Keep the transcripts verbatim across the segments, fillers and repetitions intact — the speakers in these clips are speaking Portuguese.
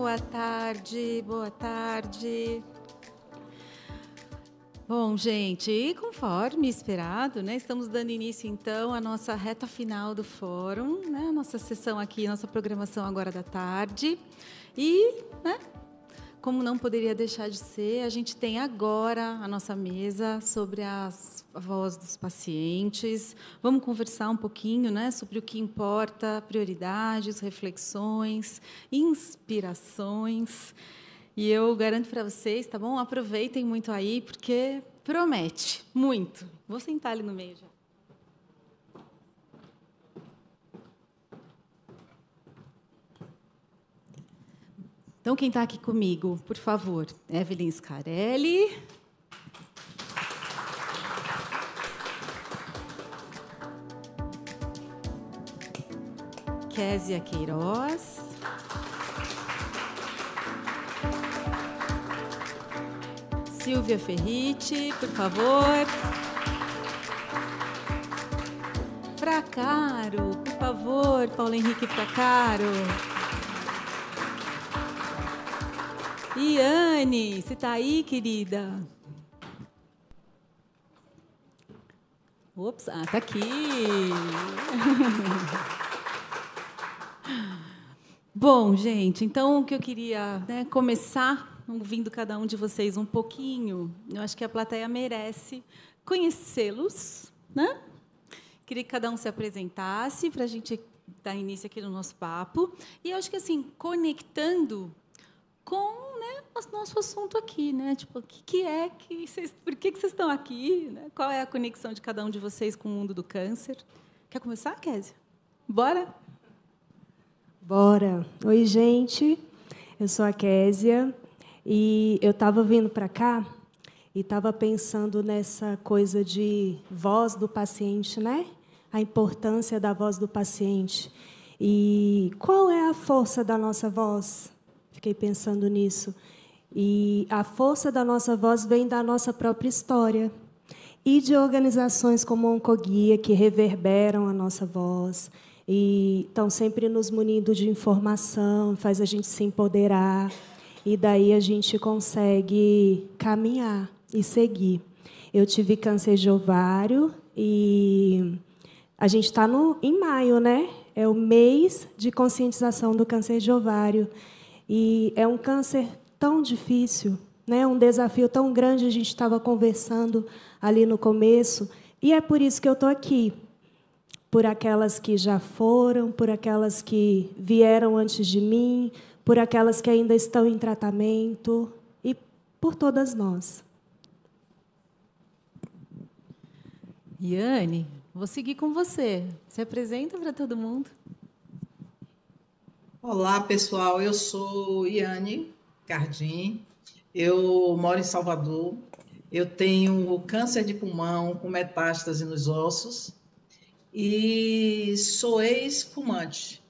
boa tarde, boa tarde. Bom, gente, e conforme esperado, né, estamos dando início, então, à nossa reta final do fórum, né, a nossa sessão aqui, nossa programação agora da tarde. E, né, como não poderia deixar de ser, a gente tem agora a nossa mesa sobre as, a voz dos pacientes. Vamos conversar um pouquinho, né, sobre o que importa, prioridades, reflexões, inspirações. E eu garanto para vocês, tá bom? Aproveitem muito aí, porque promete muito. Vou sentar ali no meio já. Então, quem está aqui comigo, por favor, Evelyn Scarelli. Késia Queiroz. Silvia Ferriti, por favor. Fracaro, por favor, Paulo Henrique Fracaro. Iane, você está aí, querida? Ops, ah, está aqui. Bom, gente, então o que eu queria, né, começar ouvindo cada um de vocês um pouquinho. Eu acho que a plateia merece conhecê-los, né? Queria que cada um se apresentasse para a gente dar início aqui no nosso papo. E eu acho que, assim, conectando com, né, o nosso assunto aqui, né? Tipo, o que, que é que vocês, por que, que vocês estão aqui? Né? Qual é a conexão de cada um de vocês com o mundo do câncer? Quer começar, Késia? Bora? Bora. Oi, gente. Eu sou a Késia e eu estava vindo para cá e estava pensando nessa coisa de voz do paciente, né? A importância da voz do paciente. E qual é a força da nossa voz? Fiquei pensando nisso. E a força da nossa voz vem da nossa própria história e de organizações como a Oncoguia, que reverberam a nossa voz e estão sempre nos munindo de informação, faz a gente se empoderar, e daí a gente consegue caminhar e seguir. Eu tive câncer de ovário e a gente está em maio, né? É o mês de conscientização do câncer de ovário. E é um câncer tão difícil, né? Um desafio tão grande, a gente estava conversando ali no começo, e é por isso que eu estou aqui, por aquelas que já foram, por aquelas que vieram antes de mim, por aquelas que ainda estão em tratamento, e por todas nós. Iane, vou seguir com você. Se apresenta para todo mundo. Olá, pessoal. Eu sou Iane Cardim. Eu moro em Salvador. Eu tenho câncer de pulmão com metástase nos ossos e sou ex-fumante.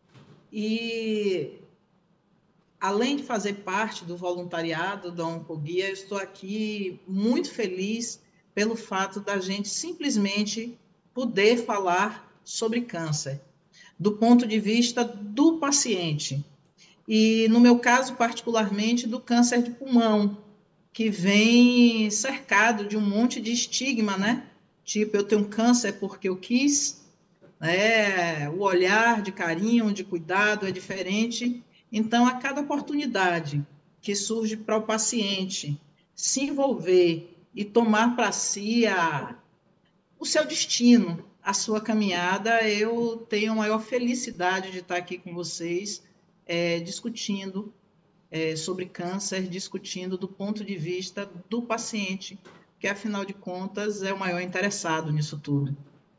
E, além de fazer parte do voluntariado da Oncoguia, eu estou aqui muito feliz pelo fato da gente simplesmente poder falar sobre câncer, do ponto de vista do paciente. E, no meu caso, particularmente, do câncer de pulmão, que vem cercado de um monte de estigma, né? Tipo, eu tenho câncer porque eu quis, né? O olhar de carinho, de cuidado é diferente. Então, a cada oportunidade que surge para o paciente se envolver e tomar para si a, o seu destino, a sua caminhada, eu tenho a maior felicidade de estar aqui com vocês, é, discutindo é, sobre câncer, discutindo do ponto de vista do paciente, que, afinal de contas, é o maior interessado nisso tudo.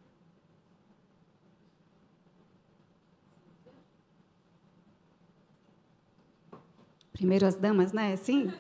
Primeiro as damas, né? Sim?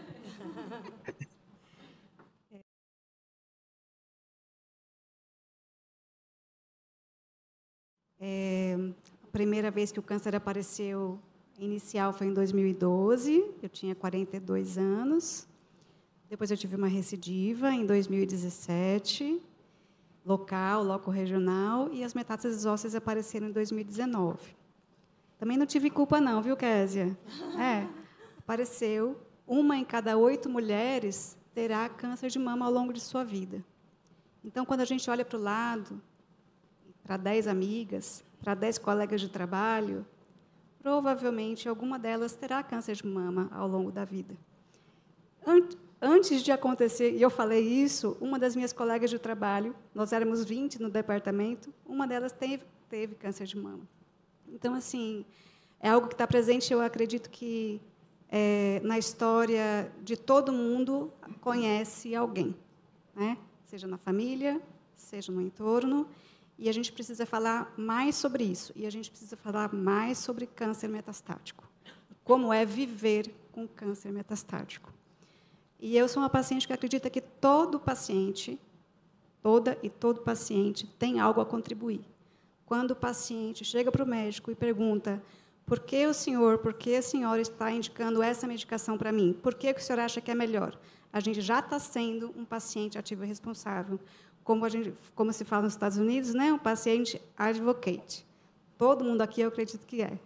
É, a primeira vez que o câncer apareceu inicial foi em dois mil e doze, eu tinha quarenta e dois anos. Depois eu tive uma recidiva em dois mil e dezessete, local, loco-regional, e as metástases ósseas apareceram em dois mil e dezenove. Também não tive culpa não, viu, Késia? É, apareceu, uma em cada oito mulheres terá câncer de mama ao longo de sua vida. Então, quando a gente olha para o lado, para dez amigas, para dez colegas de trabalho, provavelmente alguma delas terá câncer de mama ao longo da vida. Antes de acontecer, e eu falei isso, uma das minhas colegas de trabalho, nós éramos vinte no departamento, uma delas teve, teve câncer de mama. Então, assim, é algo que está presente, eu acredito que é, na história de todo mundo conhece alguém, né? Seja na família, seja no entorno, e a gente precisa falar mais sobre isso, e a gente precisa falar mais sobre câncer metastático, como é viver com câncer metastático. E eu sou uma paciente que acredita que todo paciente, toda e todo paciente, tem algo a contribuir. Quando o paciente chega para o médico e pergunta por que o senhor, por que a senhora está indicando essa medicação para mim? Por que o senhor acha que é melhor? A gente já está sendo um paciente ativo e responsável. Como, a gente, como se fala nos Estados Unidos, né? Um paciente advocate. Todo mundo aqui, eu acredito que é.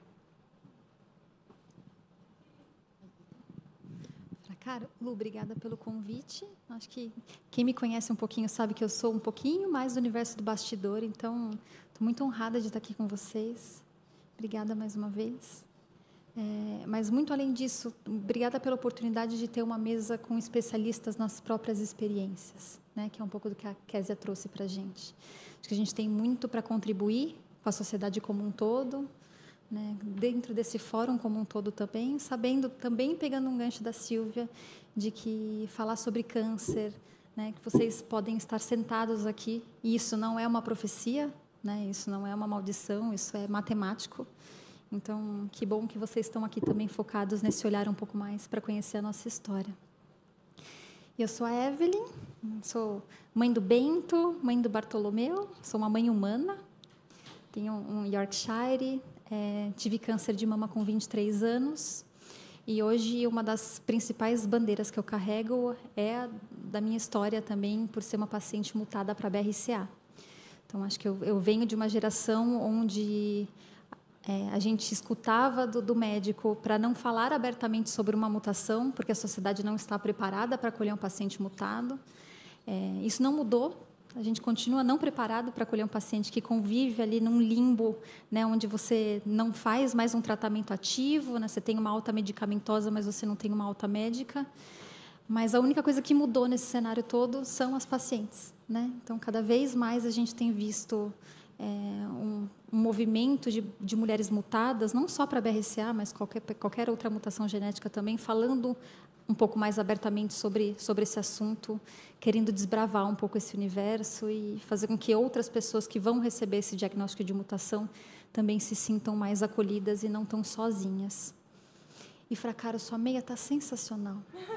Cara, Lu, obrigada pelo convite. Acho que quem me conhece um pouquinho sabe que eu sou um pouquinho mais do universo do bastidor, então estou muito honrada de estar aqui com vocês. Obrigada mais uma vez. É, mas, muito além disso, obrigada pela oportunidade de ter uma mesa com especialistas nas próprias experiências, né, que é um pouco do que a Kézia trouxe para a gente. Acho que a gente tem muito para contribuir com a sociedade como um todo, né, dentro desse fórum como um todo também, sabendo, também pegando um gancho da Sílvia, de que falar sobre câncer, né, que vocês podem estar sentados aqui, e isso não é uma profecia, né, isso não é uma maldição, isso é matemático. Então, que bom que vocês estão aqui também focados nesse olhar um pouco mais para conhecer a nossa história. Eu sou a Evelyn, sou mãe do Bento, mãe do Bartolomeu, sou uma mãe humana, tenho um Yorkshire, é, tive câncer de mama com vinte e três anos, e hoje uma das principais bandeiras que eu carrego é a da minha história também, por ser uma paciente mutada para B R C A. Então, acho que eu, eu venho de uma geração onde É, a gente escutava do, do médico para não falar abertamente sobre uma mutação, porque a sociedade não está preparada para acolher um paciente mutado. É, isso não mudou. A gente continua não preparado para acolher um paciente que convive ali num limbo, né, onde você não faz mais um tratamento ativo, né, você tem uma alta medicamentosa, mas você não tem uma alta médica. Mas a única coisa que mudou nesse cenário todo são as pacientes, né? Então, cada vez mais a gente tem visto É, um, um movimento de, de mulheres mutadas, não só para B R C A, mas qualquer, qualquer outra mutação genética também, falando um pouco mais abertamente sobre, sobre esse assunto, querendo desbravar um pouco esse universo e fazer com que outras pessoas que vão receber esse diagnóstico de mutação também se sintam mais acolhidas e não tão sozinhas. E, Fracaro, sua meia está sensacional.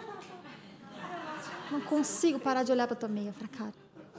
Não consigo parar de olhar para a tua meia, Fracaro.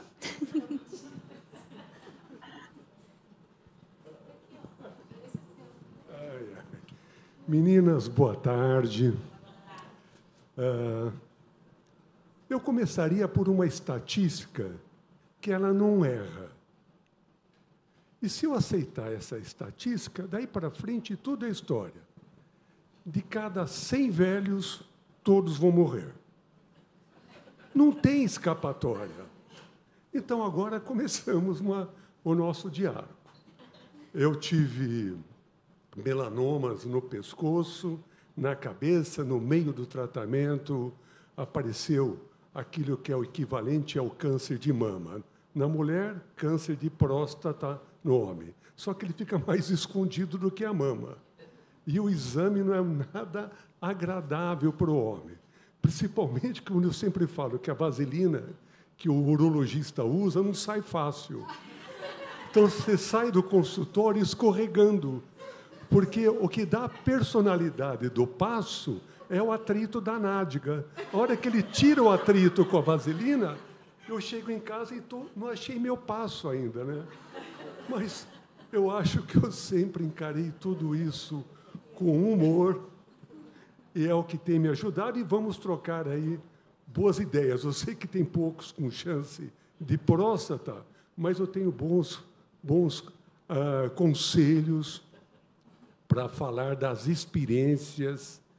Meninas, boa tarde. Uh, eu começaria por uma estatística que ela não erra. E se eu aceitar essa estatística, daí para frente tudo é história. De cada cem velhos, todos vão morrer. Não tem escapatória. Então, agora começamos uma, o nosso diálogo. Eu tive melanomas no pescoço, na cabeça, no meio do tratamento, apareceu aquilo que é o equivalente ao câncer de mama. Na mulher, câncer de próstata no homem. Só que ele fica mais escondido do que a mama. E o exame não é nada agradável para o homem. Principalmente quando eu sempre falo que a vaselina que o urologista usa não sai fácil. Então, você sai do consultório escorregando. Porque o que dá a personalidade do passo é o atrito da nádega. A hora que ele tira o atrito com a vaselina, eu chego em casa e tô, não achei meu passo ainda, né? Mas eu acho que eu sempre encarei tudo isso com humor, e é o que tem me ajudado, e vamos trocar aí boas ideias. Eu sei que tem poucos com chance de próstata, mas eu tenho bons, bons uh, conselhos para falar das experiências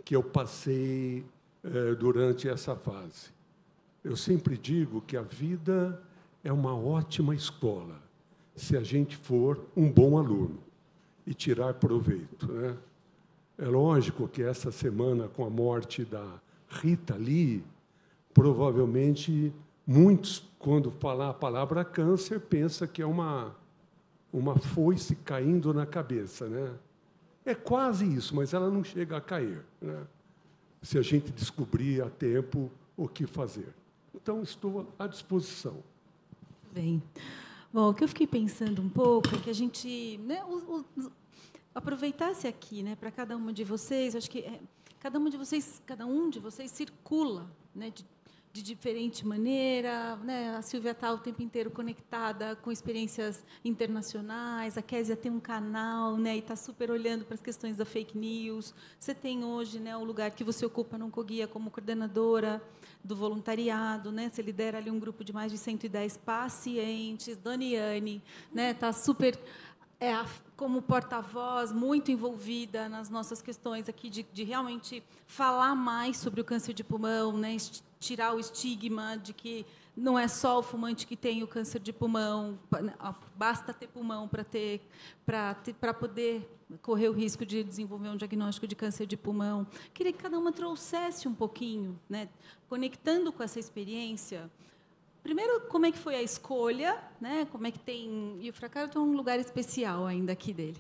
que eu passei eh, durante essa fase. Eu sempre digo que a vida é uma ótima escola, se a gente for um bom aluno e tirar proveito, né? É lógico que essa semana, com a morte da Rita Lee, provavelmente muitos, quando falar a palavra câncer, pensam que é uma, uma foice caindo na cabeça, né? É quase isso, mas ela não chega a cair, né? Se a gente descobrir a tempo o que fazer. Então, estou à disposição. Bem. Bom, o que eu fiquei pensando um pouco é que a gente, né, o, o, aproveitasse aqui, né, para cada uma de vocês. Acho que é, cada uma de vocês, cada um de vocês circula, né, de, de diferente maneira, né? A Silvia está o tempo inteiro conectada com experiências internacionais, a Késia tem um canal, né, e está super olhando para as questões da fake news. Você tem hoje, né, o lugar que você ocupa no Oncoguia como coordenadora do voluntariado, né? Você lidera ali um grupo de mais de cento e dez pacientes. Doniane, né, está super é, a, como porta-voz, muito envolvida nas nossas questões aqui de, de realmente falar mais sobre o câncer de pulmão, né? Tirar o estigma de que não é só o fumante que tem o câncer de pulmão, basta ter pulmão para ter, para para poder correr o risco de desenvolver um diagnóstico de câncer de pulmão. Queria que cada uma trouxesse um pouquinho, né, conectando com essa experiência. Primeiro, como é que foi a escolha, né? Como é que tem, e o Fracaro tem um lugar especial ainda aqui dele.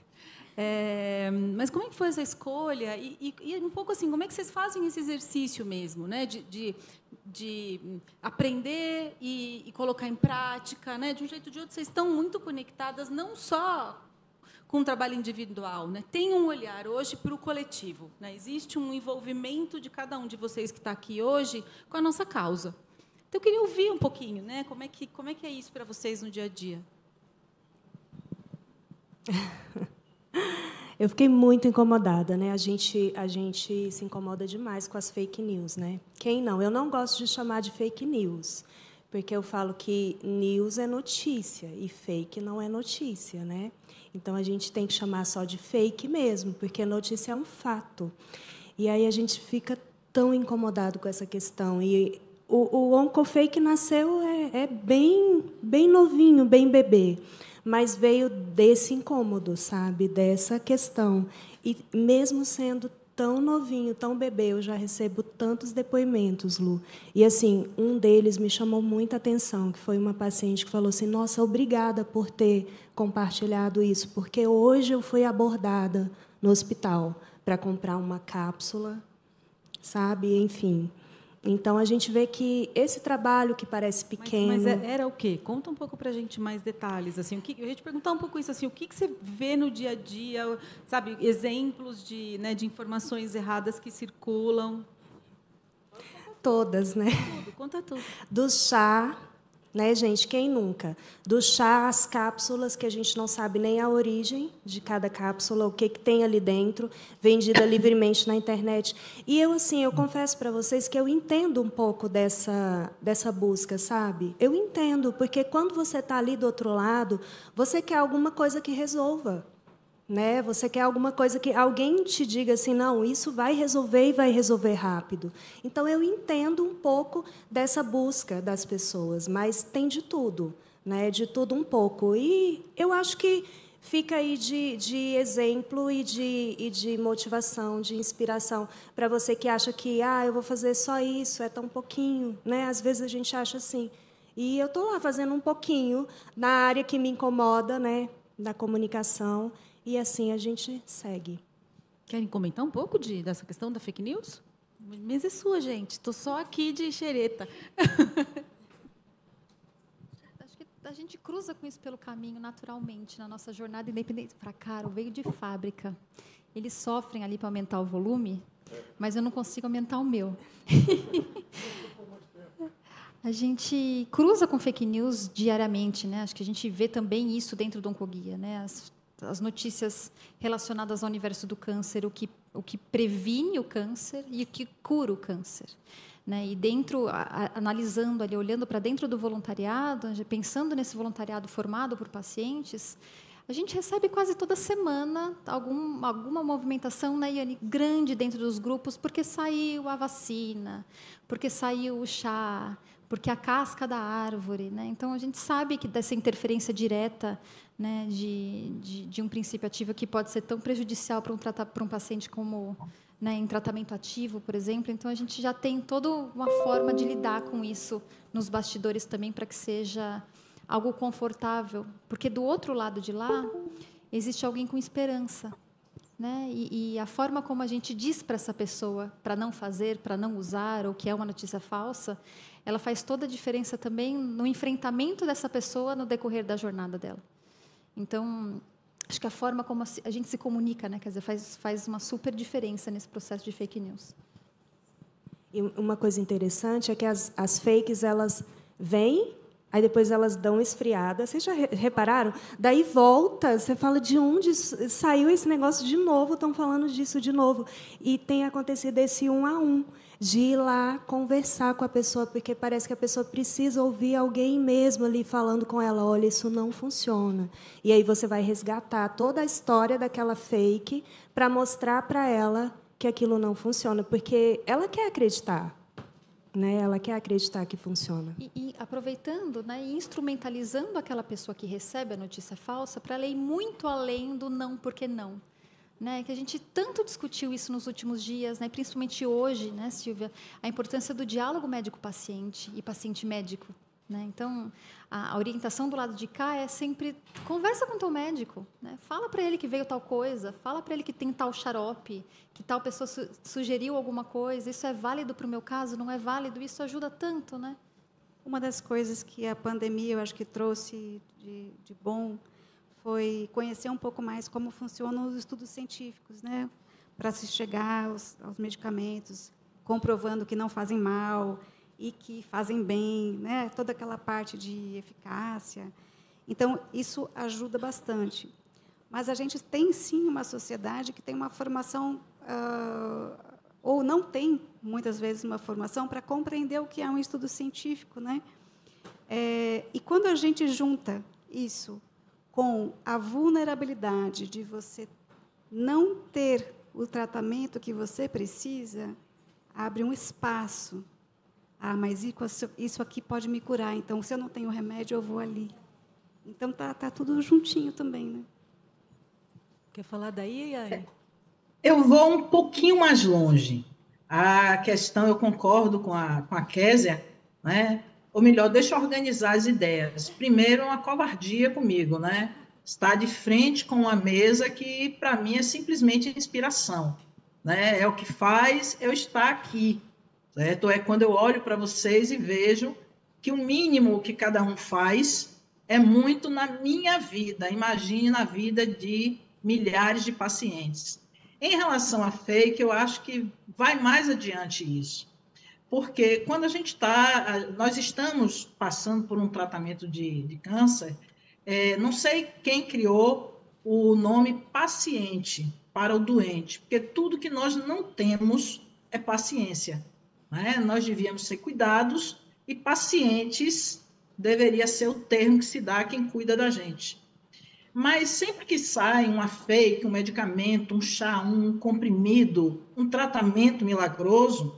É, mas como é que foi essa escolha? E, e, e um pouco assim, como é que vocês fazem esse exercício mesmo, né? De, de, de aprender e, e colocar em prática, né? De um jeito ou de outro, vocês estão muito conectadas, não só com o trabalho individual, né? Tem um olhar hoje para o coletivo, né? Existe um envolvimento de cada um de vocês que está aqui hoje com a nossa causa. Então, eu queria ouvir um pouquinho, né? Como é que, como é que é isso para vocês no dia a dia? Eu fiquei muito incomodada, né? A gente, a gente se incomoda demais com as fake news, né? Quem não? Eu não gosto de chamar de fake news, porque eu falo que news é notícia e fake não é notícia, né? Então, a gente tem que chamar só de fake mesmo, porque notícia é um fato. E aí a gente fica tão incomodado com essa questão. E o, o Oncofake nasceu é, é bem, bem novinho, bem bebê, mas veio desse incômodo, sabe? Dessa questão. E, mesmo sendo tão novinho, tão bebê, eu já recebo tantos depoimentos, Lu. E, assim, um deles me chamou muita atenção, que foi uma paciente que falou assim, nossa, obrigada por ter compartilhado isso, porque hoje eu fui abordada no hospital para comprar uma cápsula, sabe? Enfim. Então, a gente vê que esse trabalho que parece pequeno... Mas, mas era o quê? Conta um pouco para a gente mais detalhes. Assim, o que, eu ia te perguntar um pouco isso. Assim, o que, que você vê no dia a dia? Sabe, exemplos de, né, de informações erradas que circulam? Todas, né? Tudo, conta tudo. Do chá, né, gente? Quem nunca? Do chá, as cápsulas, que a gente não sabe nem a origem de cada cápsula, o que, que tem ali dentro, vendida livremente na internet. E eu, assim, eu confesso para vocês que eu entendo um pouco dessa, dessa busca, sabe? Eu entendo, porque quando você está ali do outro lado, você quer alguma coisa que resolva. Né? Você quer alguma coisa que alguém te diga assim, não, isso vai resolver e vai resolver rápido. Então, eu entendo um pouco dessa busca das pessoas, mas tem de tudo, né? De tudo um pouco. E eu acho que fica aí de, de exemplo e de, e de motivação, de inspiração, para você que acha que ah, eu vou fazer só isso, é tão pouquinho. Né? Às vezes, a gente acha assim. E eu estou lá fazendo um pouquinho na área que me incomoda, né? Da comunicação. E assim a gente segue. Querem comentar um pouco de, dessa questão da fake news? A mesa é sua, gente. Estou só aqui de xereta. Acho que a gente cruza com isso pelo caminho naturalmente na nossa jornada independente. Fracaro veio de fábrica. Eles sofrem ali para aumentar o volume, mas eu não consigo aumentar o meu. A gente cruza com fake news diariamente, né? Acho que a gente vê também isso dentro do Oncoguia, né? As, as notícias relacionadas ao universo do câncer, o que, o que previne o câncer e o que cura o câncer. Né? E dentro, a, a, analisando ali, olhando para dentro do voluntariado, pensando nesse voluntariado formado por pacientes, A gente recebe quase toda semana algum, alguma movimentação, né, Iane, grande dentro dos grupos, porque saiu a vacina, porque saiu o chá, porque a casca da árvore. Né? Então, a gente sabe que dessa interferência direta, né, de, de, de um princípio ativo que pode ser tão prejudicial para um, para um paciente como, né, em tratamento ativo, por exemplo. Então, a gente já tem toda uma forma de lidar com isso nos bastidores também, para que seja algo confortável, porque do outro lado de lá existe alguém com esperança, né? E, e a forma como a gente diz para essa pessoa para não fazer, para não usar, ou que é uma notícia falsa, ela faz toda a diferença também no enfrentamento dessa pessoa no decorrer da jornada dela. Então, acho que a forma como a gente se comunica, né? Quer dizer, faz, faz uma super diferença nesse processo de fake news. E uma coisa interessante é que as, as fakes, elas vêm, aí depois elas dão esfriada. Vocês já repararam? Daí volta, você fala de onde saiu esse negócio de novo, estão falando disso de novo. E tem acontecido esse um a um, de ir lá conversar com a pessoa, porque parece que a pessoa precisa ouvir alguém mesmo ali falando com ela, olha, isso não funciona. E aí você vai resgatar toda a história daquela fake para mostrar para ela que aquilo não funciona, porque ela quer acreditar. Né? Ela quer acreditar que funciona. E, e aproveitando, né, e instrumentalizando aquela pessoa que recebe a notícia falsa para ela ir muito além do não porque não. Né? Que a gente tanto discutiu isso nos últimos dias, né, principalmente hoje, né, Silvia, a importância do diálogo médico-paciente e paciente-médico. Né? Então, a, a orientação do lado de cá é sempre conversa com o teu médico, né? Fala para ele que veio tal coisa, fala para ele que tem tal xarope, que tal pessoa su sugeriu alguma coisa, isso é válido para o meu caso, não é válido, isso ajuda tanto. Né? Uma das coisas que a pandemia, eu acho que trouxe de, de bom, foi conhecer um pouco mais como funcionam os estudos científicos, né? Para se chegar aos, aos medicamentos, comprovando que não fazem mal e que fazem bem, né? Toda aquela parte de eficácia. Então, isso ajuda bastante. Mas a gente tem, sim, uma sociedade que tem uma formação, uh, ou não tem, muitas vezes, uma formação para compreender o que é um estudo científico. Né? É, e, quando a gente junta isso com a vulnerabilidade de você não ter o tratamento que você precisa, abre um espaço. Ah, mas isso aqui pode me curar, então, se eu não tenho remédio, eu vou ali. Então, está tá tudo juntinho também. Né? Quer falar daí, Yane? Eu vou um pouquinho mais longe. A questão, eu concordo com a, com a Késia, né? Ou melhor, deixa eu organizar as ideias. Primeiro, uma covardia comigo, né? Estar de frente com uma mesa que, para mim, é simplesmente inspiração. Né? É o que faz eu estar aqui. Certo? É quando eu olho para vocês e vejo que o mínimo que cada um faz é muito na minha vida. Imagine na vida de milhares de pacientes. Em relação à fake, eu acho que vai mais adiante isso. Porque quando a gente está, nós estamos passando por um tratamento de, de câncer, é, não sei quem criou o nome paciente para o doente, porque tudo que nós não temos é paciência. Né? Nós devíamos ser cuidados e pacientes deveria ser o termo que se dá a quem cuida da gente. Mas sempre que sai uma fake, um medicamento, um chá, um comprimido, um tratamento milagroso,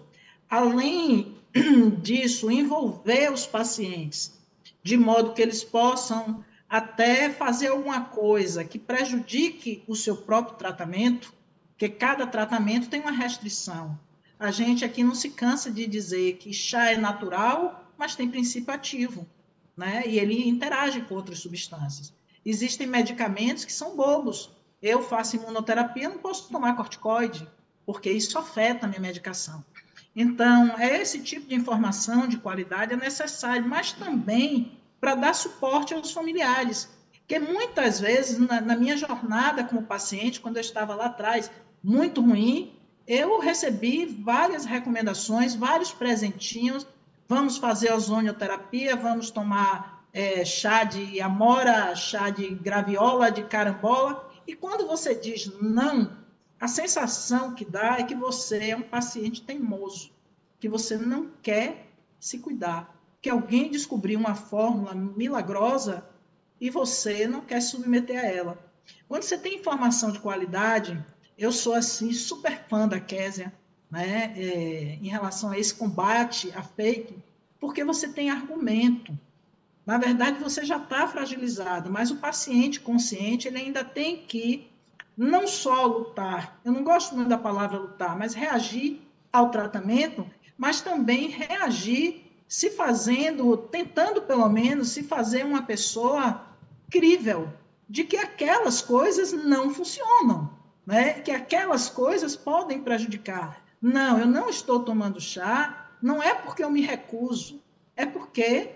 além disso, envolver os pacientes, de modo que eles possam até fazer alguma coisa que prejudique o seu próprio tratamento, porque cada tratamento tem uma restrição. A gente aqui não se cansa de dizer que chá é natural, mas tem princípio ativo, né? E ele interage com outras substâncias. Existem medicamentos que são bobos. Eu faço imunoterapia, não posso tomar corticoide, porque isso afeta a minha medicação. Então, esse tipo de informação de qualidade é necessário, mas também para dar suporte aos familiares. Porque muitas vezes, na, na minha jornada como paciente, quando eu estava lá atrás, muito ruim, eu recebi várias recomendações, vários presentinhos. Vamos fazer ozonioterapia, vamos tomar é, chá de amora, chá de graviola, de carambola. E quando você diz não, a sensação que dá é que você é um paciente teimoso, que você não quer se cuidar, que alguém descobriu uma fórmula milagrosa e você não quer se submeter a ela. Quando você tem informação de qualidade, eu sou, assim, super fã da Késia, né, é, em relação a esse combate à fake, porque você tem argumento. Na verdade, você já está fragilizado, mas o paciente consciente, ele ainda tem que não só lutar, eu não gosto muito da palavra lutar, mas reagir ao tratamento, mas também reagir se fazendo, tentando pelo menos se fazer uma pessoa crível, de que aquelas coisas não funcionam, né? Que aquelas coisas podem prejudicar. Não, eu não estou tomando chá, não é porque eu me recuso, é porque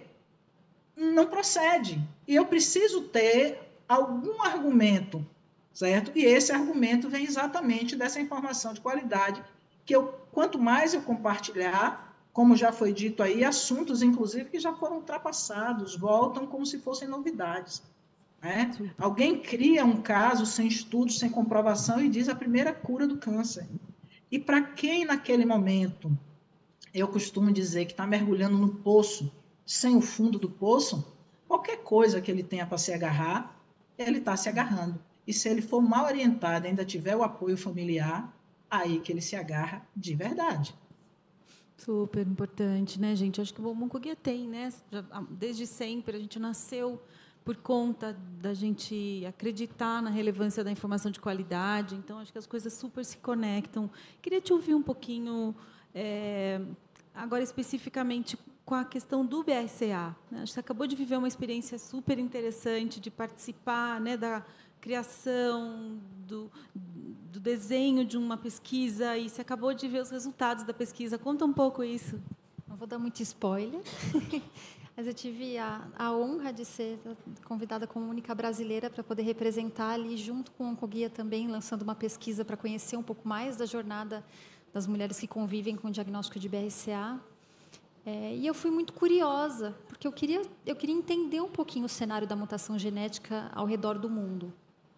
não procede. E eu preciso ter algum argumento, certo? E esse argumento vem exatamente dessa informação de qualidade, que eu, quanto mais eu compartilhar, como já foi dito aí, assuntos, inclusive, que já foram ultrapassados, voltam como se fossem novidades. Né? Alguém cria um caso sem estudo, sem comprovação, e diz a primeira cura do câncer. E para quem, naquele momento, eu costumo dizer que está mergulhando no poço, sem o fundo do poço, qualquer coisa que ele tenha para se agarrar, ele está se agarrando. E se ele for mal orientado e ainda tiver o apoio familiar, aí que ele se agarra de verdade. Super importante, né, gente? Acho que o Oncoguia tem, né? Desde sempre, a gente nasceu por conta da gente acreditar na relevância da informação de qualidade. Então, acho que as coisas super se conectam. Queria te ouvir um pouquinho, é, agora especificamente com a questão do B R C A. Né? Você acabou de viver uma experiência super interessante de participar, né, da criação, do, do desenho de uma pesquisa, e você acabou de ver os resultados da pesquisa. Conta um pouco isso. Não vou dar muito spoiler, mas eu tive a, a honra de ser convidada como única brasileira para poder representar ali, junto com o Oncoguia também, lançando uma pesquisa para conhecer um pouco mais da jornada das mulheres que convivem com o diagnóstico de B R C A. É, e eu fui muito curiosa, porque eu queria, eu queria entender um pouquinho o cenário da mutação genética ao redor do mundo.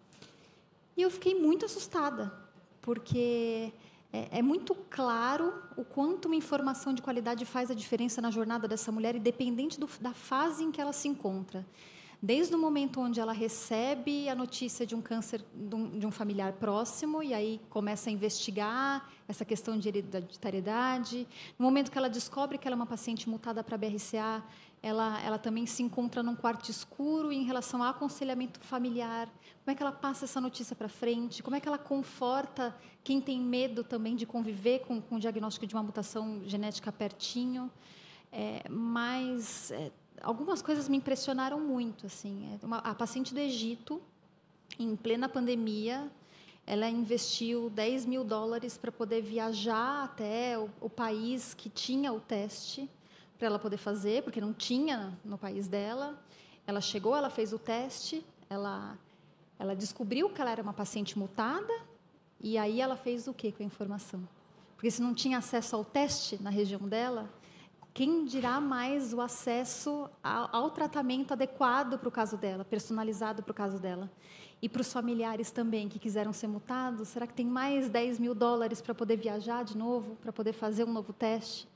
E eu fiquei muito assustada, porque é, é muito claro o quanto uma informação de qualidade faz a diferença na jornada dessa mulher, independente do, da fase em que ela se encontra. Desde o momento onde ela recebe a notícia de um câncer de um, de um familiar próximo, e aí começa a investigar essa questão de hereditariedade. No momento que ela descobre que ela é uma paciente mutada para B R C A, ela, ela também se encontra num quarto escuro em relação ao aconselhamento familiar. Como é que ela passa essa notícia para frente? Como é que ela conforta quem tem medo também de conviver com, com o diagnóstico de uma mutação genética pertinho? É, mas... É, algumas coisas me impressionaram muito, assim. Uma, a paciente do Egito, em plena pandemia, ela investiu dez mil dólares para poder viajar até o, o país que tinha o teste para ela poder fazer, porque não tinha no país dela. Ela chegou, ela fez o teste, ela, ela descobriu que ela era uma paciente mutada, e aí ela fez o quê com a informação? Porque se não tinha acesso ao teste na região dela, quem dirá mais o acesso ao, ao tratamento adequado para o caso dela, personalizado para o caso dela? E para os familiares também, que quiseram ser mutados, será que tem mais dez mil dólares para poder viajar de novo, para poder fazer um novo teste?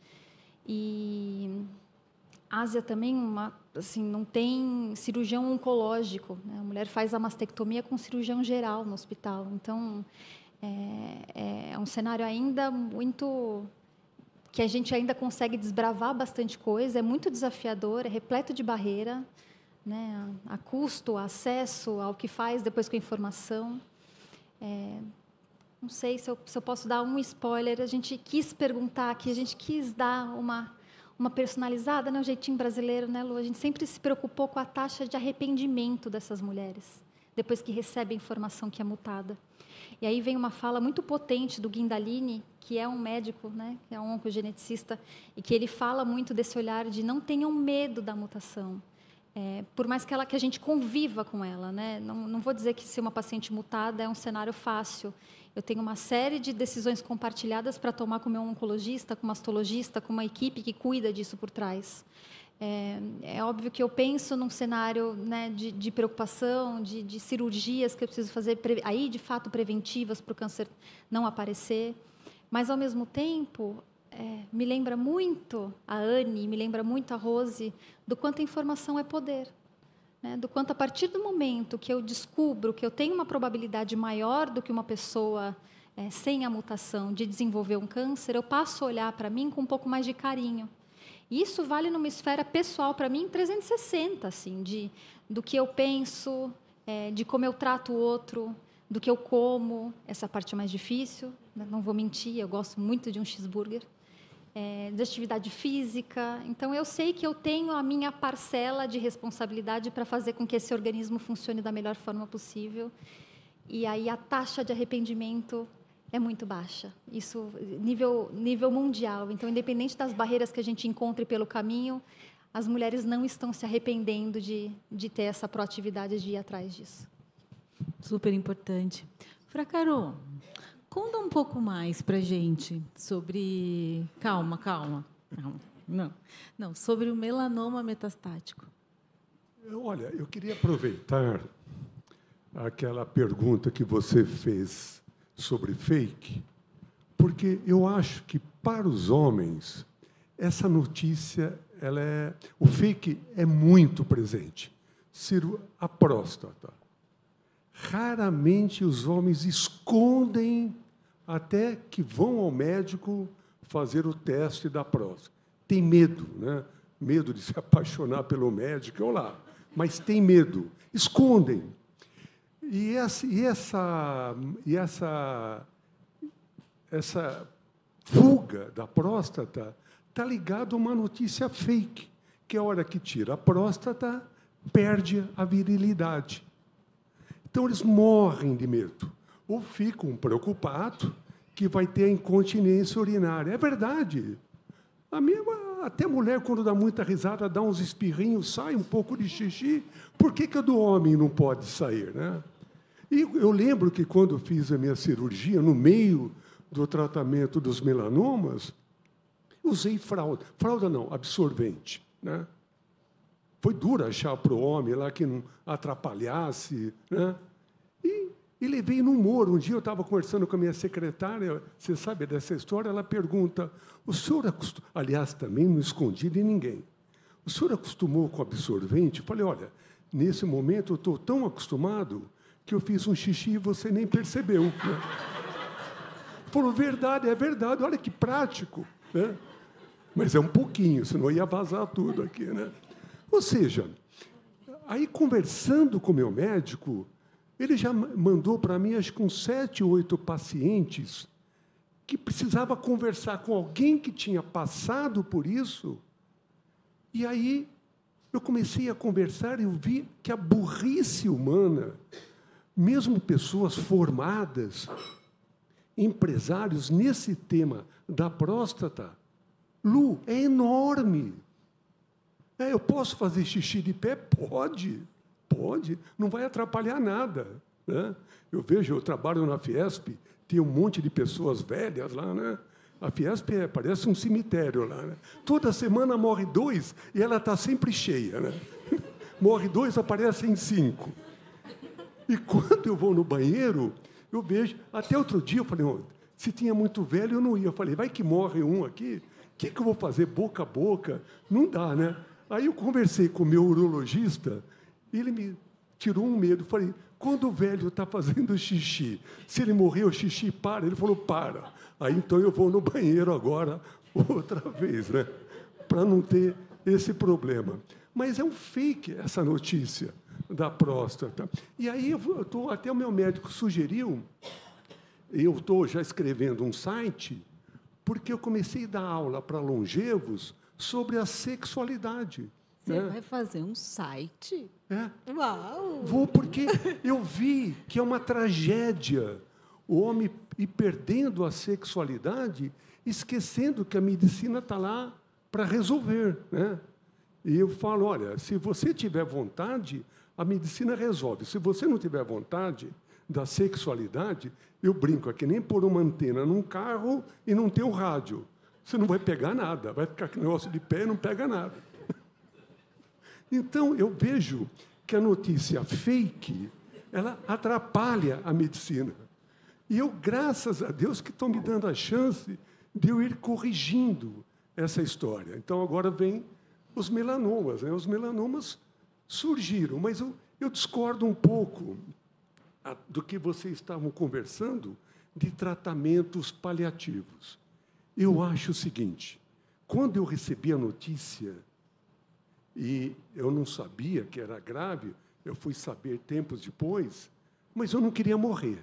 E a Ásia também uma, assim, não tem cirurgião oncológico, né? A mulher faz a mastectomia com cirurgião geral no hospital. Então, é, é um cenário ainda muito... que a gente ainda consegue desbravar bastante coisa, é muito desafiador, é repleto de barreira, né, a custo, a acesso ao que faz depois com a informação. É, não sei se eu, se eu posso dar um spoiler, a gente quis perguntar aqui, a gente quis dar uma, uma personalizada, né, o jeitinho brasileiro, né, Lu? A gente sempre se preocupou com a taxa de arrependimento dessas mulheres, depois que recebem a informação que é mutada. E aí vem uma fala muito potente do Guindalini, que é um médico, né, que é um oncogeneticista, e que ele fala muito desse olhar de não tenham medo da mutação, é, por mais que, ela, que a gente conviva com ela. Né? Não, não vou dizer que ser uma paciente mutada é um cenário fácil. Eu tenho uma série de decisões compartilhadas para tomar com o meu oncologista, com o mastologista, com uma equipe que cuida disso por trás. É, é óbvio que eu penso num cenário, né, de, de preocupação, de, de cirurgias que eu preciso fazer, pre, aí, de fato, preventivas para o câncer não aparecer. Mas, ao mesmo tempo, é, me lembra muito a Anne, me lembra muito a Rose, do quanto a informação é poder. né, do quanto, a partir do momento que eu descubro que eu tenho uma probabilidade maior do que uma pessoa é, sem a mutação de desenvolver um câncer, eu passo a olhar para mim com um pouco mais de carinho. E isso vale numa esfera pessoal para mim trezentos e sessenta, assim, de, do que eu penso, é, de como eu trato o outro, do que eu como, essa parte é mais difícil, né? Não vou mentir, eu gosto muito de um cheeseburger, é, de atividade física. Então, eu sei que eu tenho a minha parcela de responsabilidade para fazer com que esse organismo funcione da melhor forma possível. E aí a taxa de arrependimento é muito baixa, isso nível, nível mundial. Então, independente das barreiras que a gente encontre pelo caminho, as mulheres não estão se arrependendo de, de ter essa proatividade de ir atrás disso. Super importante. Fracarô, conta um pouco mais para a gente sobre... Calma, calma. Calma. Não, não, sobre o melanoma metastático. Olha, eu queria aproveitar aquela pergunta que você fez sobre fake, porque eu acho que, para os homens, essa notícia, ela é, o fake é muito presente. Ciro, a próstata. Raramente os homens escondem até que vão ao médico fazer o teste da próstata. Tem medo, né? Medo de se apaixonar pelo médico, ou lá, mas tem medo. Escondem. E essa, e essa, e essa, essa fuga da próstata está ligada a uma notícia fake, que a hora que tira a próstata, perde a virilidade. Então, eles morrem de medo, ou ficam preocupados que vai ter a incontinência urinária. É verdade. A minha, até a mulher, quando dá muita risada, dá uns espirrinhos, sai um pouco de xixi. Por que que a do homem não pode sair, né? E eu lembro que, quando fiz a minha cirurgia, no meio do tratamento dos melanomas, usei fralda. Fralda não, absorvente, né? Foi duro achar para o homem lá que não atrapalhasse, né? E, e levei no humor. Um dia eu estava conversando com a minha secretária, você sabe dessa história, ela pergunta, o senhor acostumou... Aliás, também não escondi de ninguém. O senhor acostumou com absorvente? Eu falei, olha, nesse momento eu estou tão acostumado que eu fiz um xixi e você nem percebeu, né? Falou, verdade, é verdade, olha que prático, né? Mas é um pouquinho, senão ia vazar tudo aqui, né? Ou seja, aí, conversando com o meu médico, ele já mandou para mim, acho que uns sete, oito pacientes que precisava conversar com alguém que tinha passado por isso. E aí eu comecei a conversar e eu vi que a burrice humana, mesmo pessoas formadas, empresários, nesse tema da próstata, Lu, é enorme. É, eu posso fazer xixi de pé? Pode, pode, não vai atrapalhar nada, né? Eu vejo, eu trabalho na Fiesp, tem um monte de pessoas velhas lá, né? A Fiesp é, parece um cemitério lá, né? Toda semana morre dois e ela está sempre cheia, né? Morre dois, aparecem cinco. E quando eu vou no banheiro, eu vejo... Até outro dia eu falei, oh, se tinha muito velho, eu não ia. Eu falei, vai que morre um aqui, o que, que eu vou fazer boca a boca? Não dá, né? Aí eu conversei com o meu urologista, ele me tirou um medo. Eu falei, quando o velho está fazendo xixi, se ele morrer, o xixi para? Ele falou, para. Aí, então, eu vou no banheiro agora, outra vez, né? Para não ter esse problema. Mas é um fake essa notícia da próstata. E aí, eu tô, até o meu médico sugeriu, eu estou já escrevendo um site, porque eu comecei a dar aula para longevos sobre a sexualidade. Você né? vai fazer um site? É. Uau! Vou, porque eu vi que é uma tragédia o homem ir perdendo a sexualidade, esquecendo que a medicina está lá para resolver, né? E eu falo, olha, se você tiver vontade, a medicina resolve. Se você não tiver vontade da sexualidade, eu brinco, é que nem pôr uma antena num carro e não ter o rádio. Você não vai pegar nada, vai ficar com o negócio de pé e não pega nada. Então, eu vejo que a notícia fake, ela atrapalha a medicina. E eu, graças a Deus, que estão me dando a chance de eu ir corrigindo essa história. Então, agora vem os melanomas. Né? Os melanomas surgiram, mas eu, eu discordo um pouco do que vocês estavam conversando de tratamentos paliativos. Eu acho o seguinte, quando eu recebi a notícia, e eu não sabia que era grave, eu fui saber tempos depois, mas eu não queria morrer.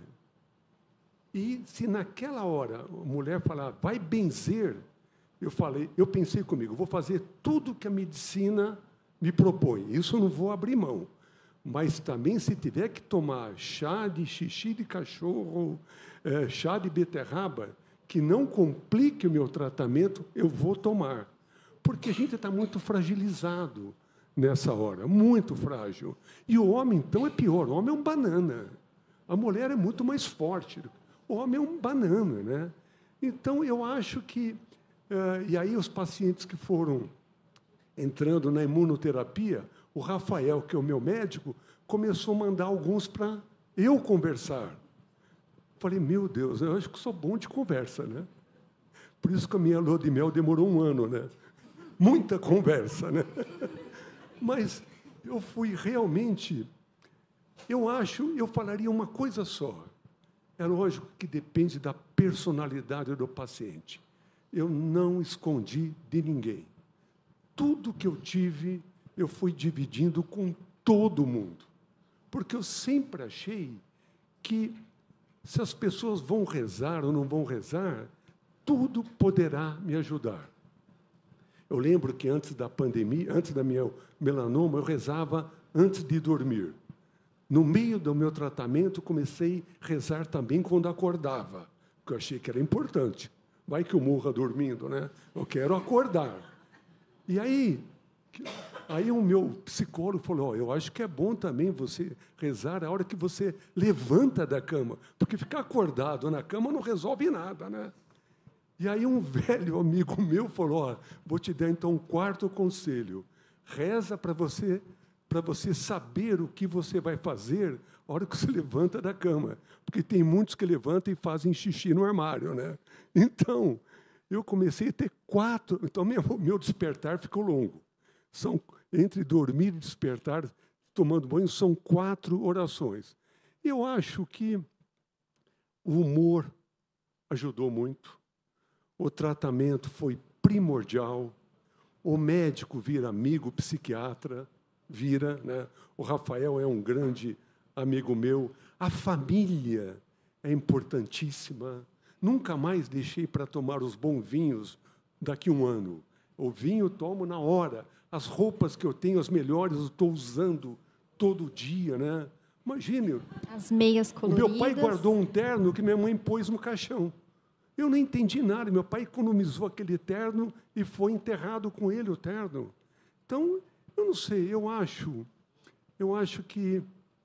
E se naquela hora a mulher falar, vai benzer, eu falei, eu pensei comigo, vou fazer tudo que a medicina me propõe, isso eu não vou abrir mão. Mas também, se tiver que tomar chá de xixi de cachorro, é, chá de beterraba, que não complique o meu tratamento, eu vou tomar. Porque a gente está muito fragilizado nessa hora, muito frágil. E o homem, então, é pior. O homem é um banana. A mulher é muito mais forte. O homem é um banana, né? Então, eu acho que... Uh, e aí, os pacientes que foram entrando na imunoterapia, o Rafael, que é o meu médico, começou a mandar alguns para eu conversar. Falei, meu Deus, eu acho que sou bom de conversa, né? Por isso que a minha lua de mel demorou um ano, né? Muita conversa, né? Mas eu fui realmente... Eu acho, eu falaria uma coisa só. É lógico que depende da personalidade do paciente. Eu não escondi de ninguém. Tudo que eu tive, eu fui dividindo com todo mundo. Porque eu sempre achei que, se as pessoas vão rezar ou não vão rezar, tudo poderá me ajudar. Eu lembro que, antes da pandemia, antes da minha melanoma, eu rezava antes de dormir. No meio do meu tratamento, comecei a rezar também quando acordava, porque eu achei que era importante. Vai que eu morra dormindo, né? Eu quero acordar. E aí, aí o meu psicólogo falou, oh, eu acho que é bom também você rezar a hora que você levanta da cama, porque ficar acordado na cama não resolve nada, né? E aí um velho amigo meu falou, oh, vou te dar então um quarto conselho. Reza para você, para você saber o que você vai fazer a hora que você levanta da cama, porque tem muitos que levantam e fazem xixi no armário, né? Então, eu comecei a ter quatro... Então, meu, meu despertar ficou longo. São, entre dormir e despertar, tomando banho, são quatro orações. Eu acho que o humor ajudou muito, o tratamento foi primordial, o médico vira amigo, psiquiatra, vira, né? O Rafael é um grande amigo meu, a família é importantíssima. Nunca mais deixei para tomar os bons vinhos daqui a um ano. O vinho eu tomo na hora. As roupas que eu tenho, as melhores, eu estou usando todo dia, né? Imagine. As meias coloridas. Meu pai guardou um terno que minha mãe pôs no caixão. Eu não entendi nada. Meu pai economizou aquele terno e foi enterrado com ele, o terno. Então, eu não sei, eu acho, eu acho que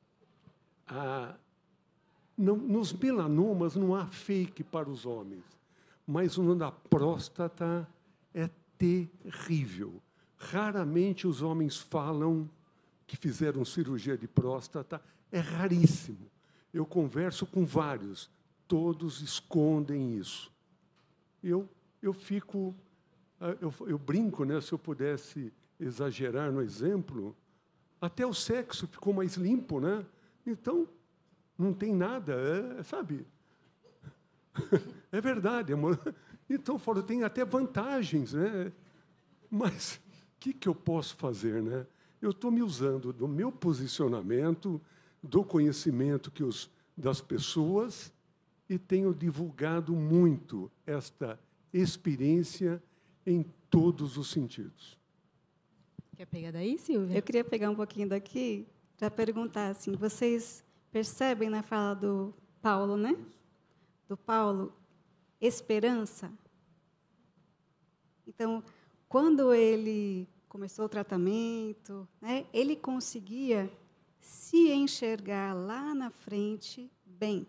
ah, não, nos melanomas não há fake para os homens, mas no da próstata é terrível. Raramente os homens falam que fizeram cirurgia de próstata, é raríssimo. Eu converso com vários, todos escondem isso. Eu, eu fico, eu, eu brinco, né, se eu pudesse exagerar no exemplo, até o sexo ficou mais limpo, né? Então, não tem nada, é, sabe? É verdade. Amor. Então, eu falo, tem até vantagens, né? Mas o que, que eu posso fazer, né? Eu estou me usando do meu posicionamento, do conhecimento que os, das pessoas, e tenho divulgado muito esta experiência em todos os sentidos. Quer pegar daí, Silvia? Eu queria pegar um pouquinho daqui para perguntar assim, vocês percebem na fala do Paulo, né? Do Paulo, esperança. Então, quando ele começou o tratamento, né, ele conseguia se enxergar lá na frente bem.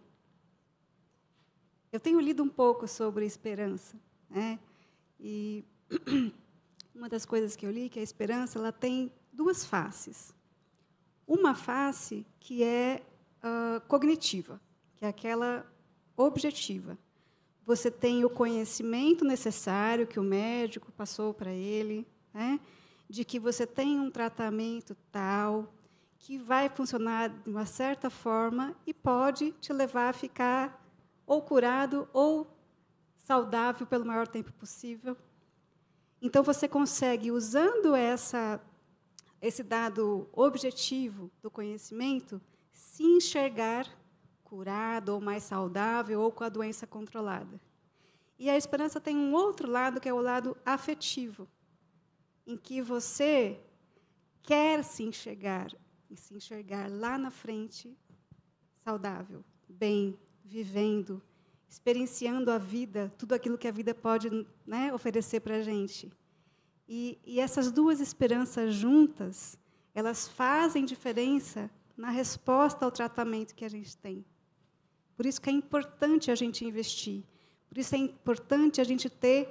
Eu tenho lido um pouco sobre esperança, né? E uma das coisas que eu li, que a esperança, ela tem duas faces. Uma face que é uh, cognitiva, que é aquela objetiva. Você tem o conhecimento necessário que o médico passou para ele, né? de que você tem um tratamento tal, que vai funcionar de uma certa forma e pode te levar a ficar ou curado ou saudável pelo maior tempo possível. Então, você consegue, usando essa, esse dado objetivo do conhecimento, se enxergar curado ou mais saudável ou com a doença controlada. E a esperança tem um outro lado, que é o lado afetivo, em que você quer se enxergar, e se enxergar lá na frente, saudável, bem, vivendo, experienciando a vida, tudo aquilo que a vida pode, né, oferecer para a gente. E, e essas duas esperanças juntas, elas fazem diferença na resposta ao tratamento que a gente tem. Por isso que é importante a gente investir. Por isso é importante a gente ter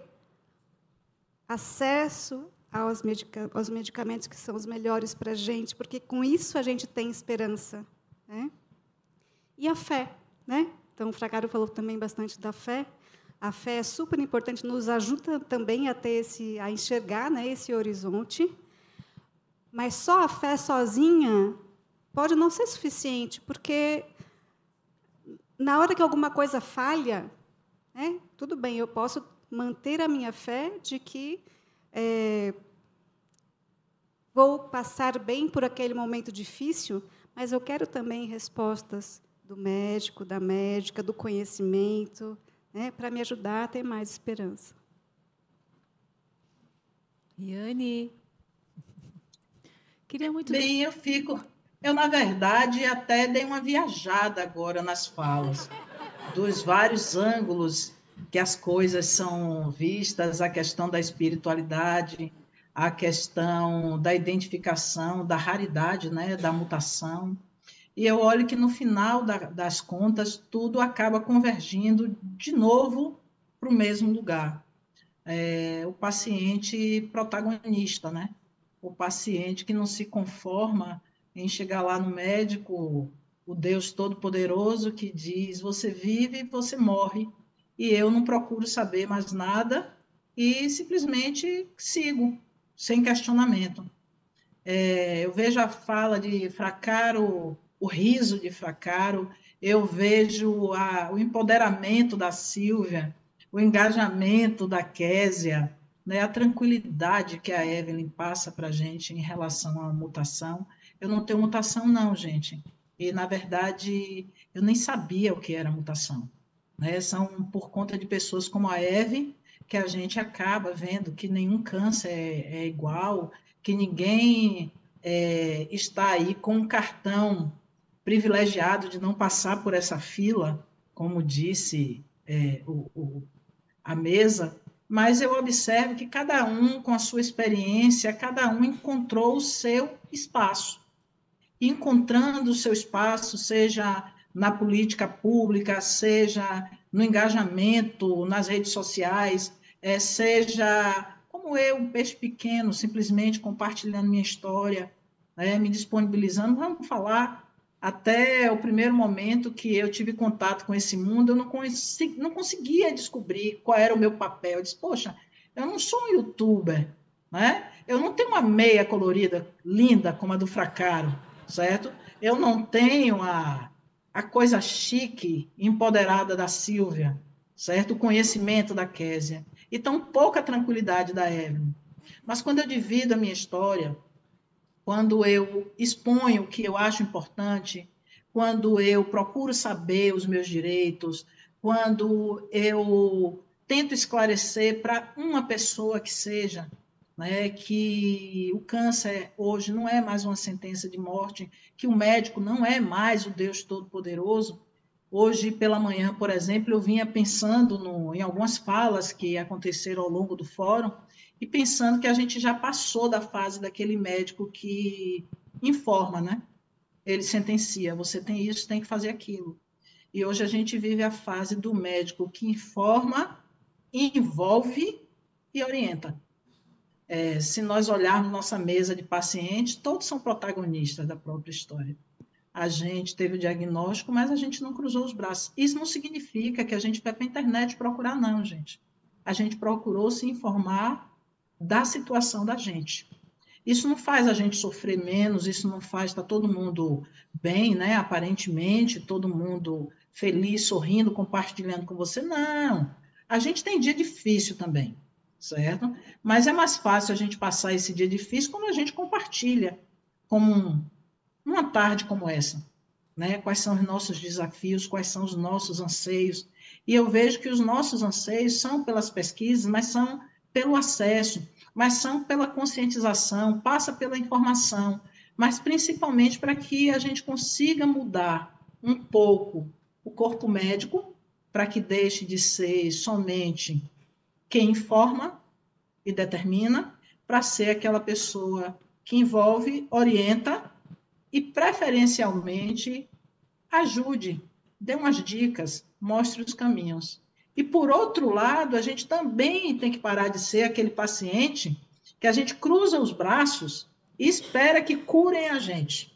acesso aos, medica aos medicamentos que são os melhores para a gente, porque, com isso, a gente tem esperança. Né? E a fé. Né? Então, o Fracaro falou também bastante da fé. A fé é super importante, nos ajuda também a ter esse, a enxergar, né, esse horizonte. Mas só a fé sozinha pode não ser suficiente, porque, na hora que alguma coisa falha, né, tudo bem, eu posso manter a minha fé de que é, vou passar bem por aquele momento difícil, mas eu quero também respostas do médico, da médica, do conhecimento, né, para me ajudar a ter mais esperança. Iane, queria muito... Bem, eu fico... Eu, na verdade, até dei uma viajada agora nas falas, dos vários ângulos que as coisas são vistas, a questão da espiritualidade, a questão da identificação, da raridade, né, da mutação. E eu olho que, no final da, das contas, tudo acaba convergindo de novo para o mesmo lugar. É, o paciente protagonista, né? O paciente que não se conforma em chegar lá no médico, o Deus Todo-Poderoso, que diz: você vive e você morre, e eu não procuro saber mais nada e simplesmente sigo, sem questionamento. É, eu vejo a fala de Fracaro, o riso de Fracaro, eu vejo a, o empoderamento da Sílvia, o engajamento da Késia, né, a tranquilidade que a Evelyn passa para a gente em relação à mutação. Eu não tenho mutação, não, gente. E, na verdade, eu nem sabia o que era mutação. Né? São por conta de pessoas como a Eve que a gente acaba vendo que nenhum câncer é, é igual, que ninguém é, está aí com um cartão privilegiado de não passar por essa fila, como disse é, o, o, a mesa, mas eu observo que cada um, com a sua experiência, cada um encontrou o seu espaço. Encontrando o seu espaço, seja na política pública, seja no engajamento nas redes sociais, é, seja como eu, um peixe pequeno, simplesmente compartilhando minha história, né, me disponibilizando. Vamos falar, até o primeiro momento que eu tive contato com esse mundo, eu não, consegui, não conseguia descobrir qual era o meu papel. Eu disse, poxa, eu não sou um youtuber, né? Eu não tenho uma meia colorida linda como a do Fracaro, certo? Eu não tenho a, a coisa chique, empoderada da Sílvia, certo? O conhecimento da Késia. E tão pouca tranquilidade da Evelyn. Mas quando eu divido a minha história, quando eu exponho o que eu acho importante, quando eu procuro saber os meus direitos, quando eu tento esclarecer para uma pessoa que seja, né, que o câncer hoje não é mais uma sentença de morte, que o médico não é mais o Deus Todo-Poderoso. Hoje, pela manhã, por exemplo, eu vinha pensando no, em algumas falas que aconteceram ao longo do fórum e pensando que a gente já passou da fase daquele médico que informa, né? Ele sentencia, você tem isso, tem que fazer aquilo. E hoje a gente vive a fase do médico que informa, envolve e orienta. É, se nós olharmos nossa mesa de pacientes, todos são protagonistas da própria história. A gente teve o diagnóstico, mas a gente não cruzou os braços. Isso não significa que a gente vai para a internet procurar, não, gente. A gente procurou se informar da situação da gente. Isso não faz a gente sofrer menos, isso não faz, está todo mundo bem, né? Aparentemente, todo mundo feliz, sorrindo, compartilhando com você. Não, a gente tem dia difícil também, certo? Mas é mais fácil a gente passar esse dia difícil quando a gente compartilha, como uma tarde como essa, né? Quais são os nossos desafios, quais são os nossos anseios. E eu vejo que os nossos anseios são pelas pesquisas, mas são pelo acesso, mas são pela conscientização, passa pela informação, mas principalmente para que a gente consiga mudar um pouco o corpo médico, para que deixe de ser somente quem informa e determina, para ser aquela pessoa que envolve, orienta e, preferencialmente, ajude, dê umas dicas, mostre os caminhos. E, por outro lado, a gente também tem que parar de ser aquele paciente que a gente cruza os braços e espera que curem a gente,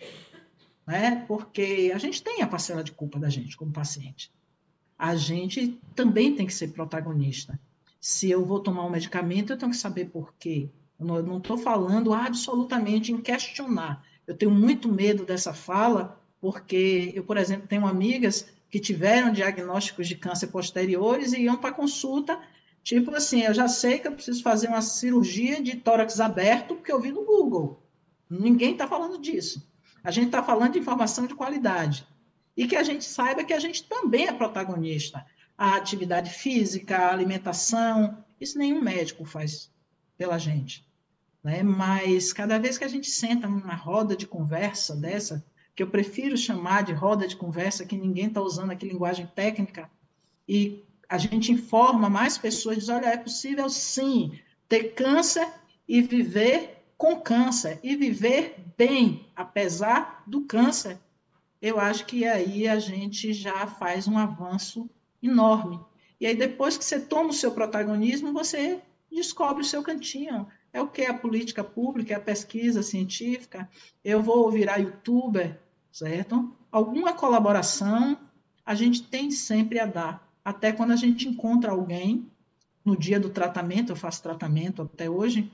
né? Porque a gente tem a parcela de culpa da gente como paciente. A gente também tem que ser protagonista. Se eu vou tomar um medicamento, eu tenho que saber por quê. Eu não estou falando absolutamente em questionar. Eu tenho muito medo dessa fala, porque eu, por exemplo, tenho amigas que tiveram diagnósticos de câncer posteriores e iam para consulta, tipo assim, eu já sei que eu preciso fazer uma cirurgia de tórax aberto, porque eu vi no Google. Ninguém está falando disso. A gente está falando de informação de qualidade. E que a gente saiba que a gente também é protagonista. A atividade física, a alimentação, isso nenhum médico faz pela gente, né? Mas cada vez que a gente senta numa roda de conversa dessa, que eu prefiro chamar de roda de conversa, que ninguém está usando aqui linguagem técnica, e a gente informa mais pessoas, diz, olha, é possível sim ter câncer e viver com câncer, e viver bem, apesar do câncer. Eu acho que aí a gente já faz um avanço enorme. E aí, depois que você toma o seu protagonismo, você descobre o seu cantinho. É o que é a política pública, é a pesquisa científica. Eu vou virar youtuber, certo? Alguma colaboração a gente tem sempre a dar. Até quando a gente encontra alguém, no dia do tratamento, eu faço tratamento até hoje,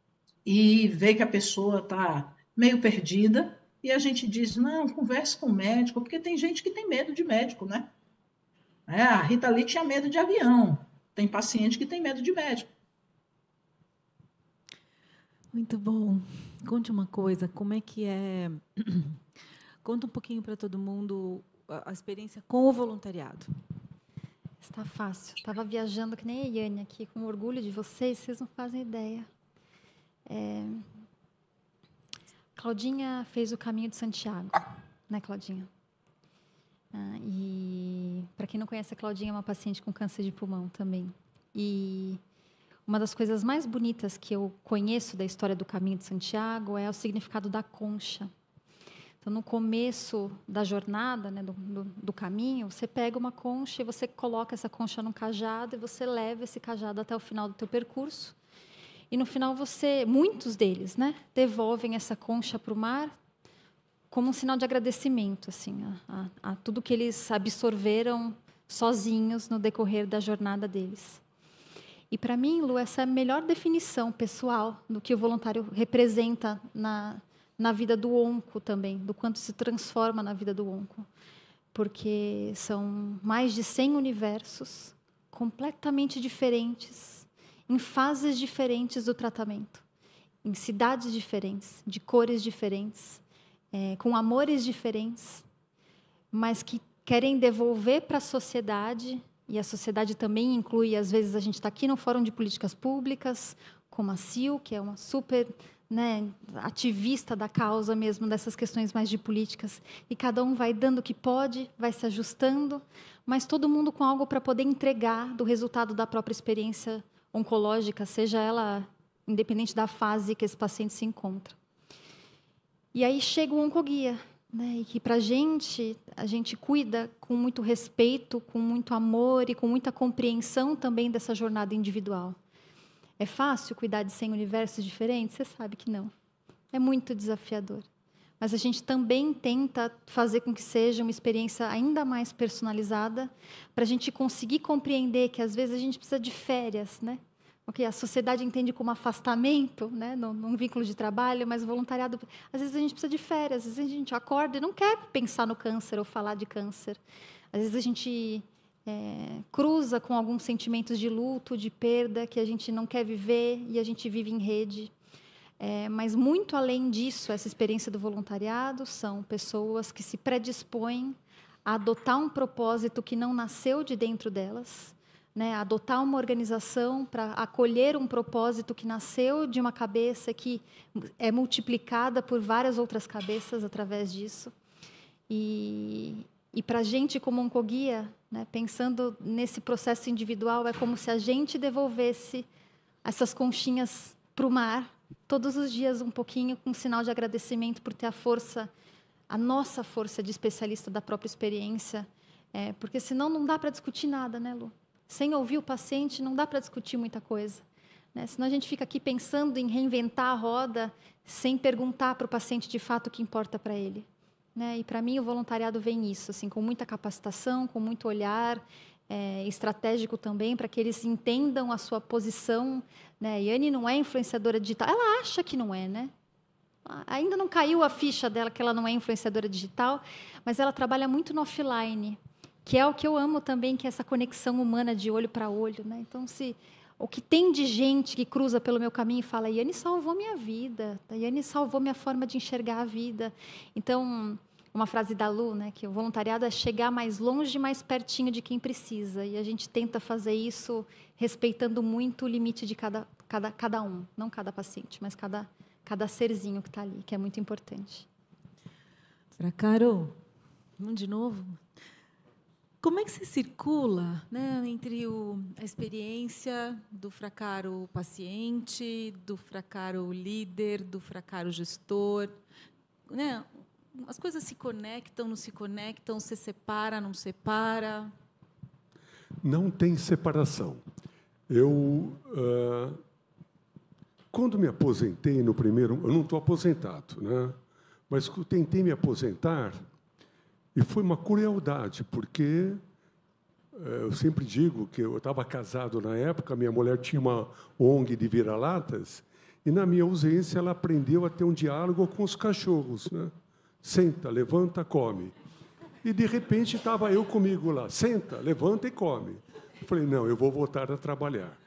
e vê que a pessoa está meio perdida, e a gente diz, não, converse com o médico, porque tem gente que tem medo de médico, né? É, a Rita Lee tinha medo de avião. Tem paciente que tem medo de médico. Muito bom. Conte uma coisa, como é que é... Conta um pouquinho para todo mundo a experiência com o voluntariado. Está fácil. Estava viajando que nem a Yane aqui, com orgulho de vocês, vocês não fazem ideia. É... Claudinha fez o caminho de Santiago, né, Claudinha? Ah, e, para quem não conhece, a Claudinha é uma paciente com câncer de pulmão também. E uma das coisas mais bonitas que eu conheço da história do caminho de Santiago é o significado da concha. Então, no começo da jornada, né, do, do, do caminho, você pega uma concha e você coloca essa concha num cajado e você leva esse cajado até o final do teu percurso. E, no final, você, muitos deles, né, devolvem essa concha para o mar como um sinal de agradecimento, assim, a, a, a tudo que eles absorveram sozinhos no decorrer da jornada deles. E, para mim, Lu, essa é a melhor definição pessoal do que o voluntário representa na, na vida do onco também, do quanto se transforma na vida do onco. Porque são mais de cem universos completamente diferentes, em fases diferentes do tratamento, em cidades diferentes, de cores diferentes, é, com amores diferentes, mas que querem devolver para a sociedade, e a sociedade também inclui, às vezes, a gente está aqui no Fórum de Políticas Públicas, como a Sil, que é uma super, né, ativista da causa mesmo, dessas questões mais de políticas, e cada um vai dando o que pode, vai se ajustando, mas todo mundo com algo para poder entregar do resultado da própria experiência oncológica, seja ela independente da fase que esse paciente se encontra. E aí chega o oncoguia, né, e que para a gente, a gente cuida com muito respeito, com muito amor e com muita compreensão também dessa jornada individual. É fácil cuidar de cem universos diferentes? Você sabe que não. É muito desafiador. Mas a gente também tenta fazer com que seja uma experiência ainda mais personalizada, para a gente conseguir compreender que, às vezes, a gente precisa de férias, né? Ok, a sociedade entende como afastamento, né, num, num vínculo de trabalho, mas o voluntariado, às vezes a gente precisa de férias, às vezes a gente acorda e não quer pensar no câncer ou falar de câncer. Às vezes a gente é, cruza com alguns sentimentos de luto, de perda, que a gente não quer viver e a gente vive em rede. É, mas, muito além disso, essa experiência do voluntariado são pessoas que se predispõem a adotar um propósito que não nasceu de dentro delas, né, adotar uma organização para acolher um propósito que nasceu de uma cabeça que é multiplicada por várias outras cabeças através disso. E, e para a gente, como oncoguia, né, pensando nesse processo individual, é como se a gente devolvesse essas conchinhas para o mar, todos os dias um pouquinho, com um sinal de agradecimento por ter a força, a nossa força de especialista da própria experiência, é, porque senão não dá para discutir nada, né, Lu? Sem ouvir o paciente, não dá para discutir muita coisa, né? Senão a gente fica aqui pensando em reinventar a roda, sem perguntar para o paciente de fato o que importa para ele, né? E para mim o voluntariado vem isso, assim, com muita capacitação, com muito olhar é, estratégico também, para que eles entendam a sua posição, né? Yane não é influenciadora digital, ela acha que não é, né? Ainda não caiu a ficha dela que ela não é influenciadora digital, mas ela trabalha muito no offline, que é o que eu amo também, que é essa conexão humana de olho para olho, né? Então, se o que tem de gente que cruza pelo meu caminho e fala, Yane salvou minha vida, a Yane salvou minha forma de enxergar a vida. Então, uma frase da Lu, né, que o voluntariado é chegar mais longe, mais pertinho de quem precisa, e a gente tenta fazer isso respeitando muito o limite de cada, cada, cada um, não cada paciente, mas cada, cada serzinho que está ali, que é muito importante. Fracaro, vamos de novo? Como é que se circula, né, entre o, a experiência do fracaro paciente, do fracaro líder, do fracaro gestor? Né? As coisas se conectam, não se conectam, se separa, não separa? Não tem separação. Eu, uh, quando me aposentei no primeiro... Eu não estou aposentado, né? Mas tentei me aposentar... E foi uma crueldade, porque eu sempre digo que eu estava casado na época, minha mulher tinha uma O N G de vira-latas, e, na minha ausência, ela aprendeu a ter um diálogo com os cachorros, né? Senta, levanta, come. E, de repente, estava eu comigo lá. Senta, levanta e come. Eu falei, não, eu vou voltar a trabalhar.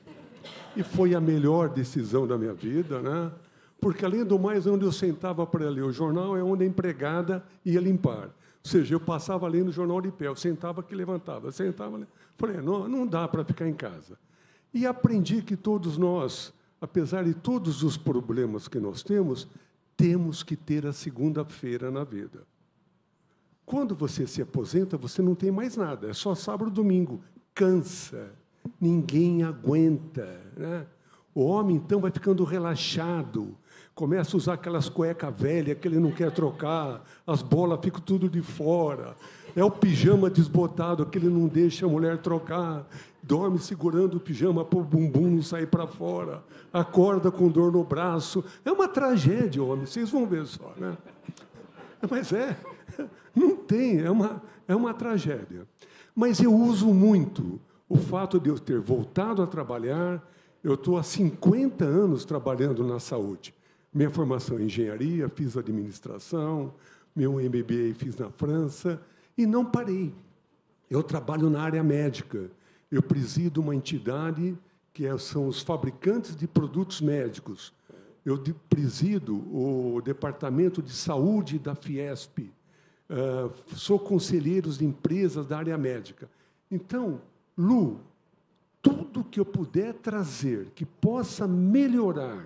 E foi a melhor decisão da minha vida, né? Porque, além do mais, onde eu sentava para ler o jornal é onde a empregada ia limpar. Ou seja, eu passava lendo o jornal de pé, eu sentava que levantava, sentava... Falei, não, não dá para ficar em casa. E aprendi que todos nós, apesar de todos os problemas que nós temos, temos que ter a segunda-feira na vida. Quando você se aposenta, você não tem mais nada, é só sábado e domingo. Cansa, ninguém aguenta, né? O homem, então, vai ficando relaxado, começa a usar aquelas cuecas velhas que ele não quer trocar, as bolas ficam tudo de fora, é o pijama desbotado que ele não deixa a mulher trocar, dorme segurando o pijama para o bumbum não sair para fora, acorda com dor no braço. É uma tragédia, homem, vocês vão ver só, né? Mas é, não tem, é uma, é uma tragédia. Mas eu uso muito o fato de eu ter voltado a trabalhar. Eu estou há cinquenta anos trabalhando na saúde. Minha formação em engenharia, fiz administração, meu M B A fiz na França, e não parei. Eu trabalho na área médica. Eu presido uma entidade que são os fabricantes de produtos médicos. Eu presido o departamento de saúde da Fiesp. Uh, sou conselheiro de empresas da área médica. Então, Lu, tudo que eu puder trazer que possa melhorar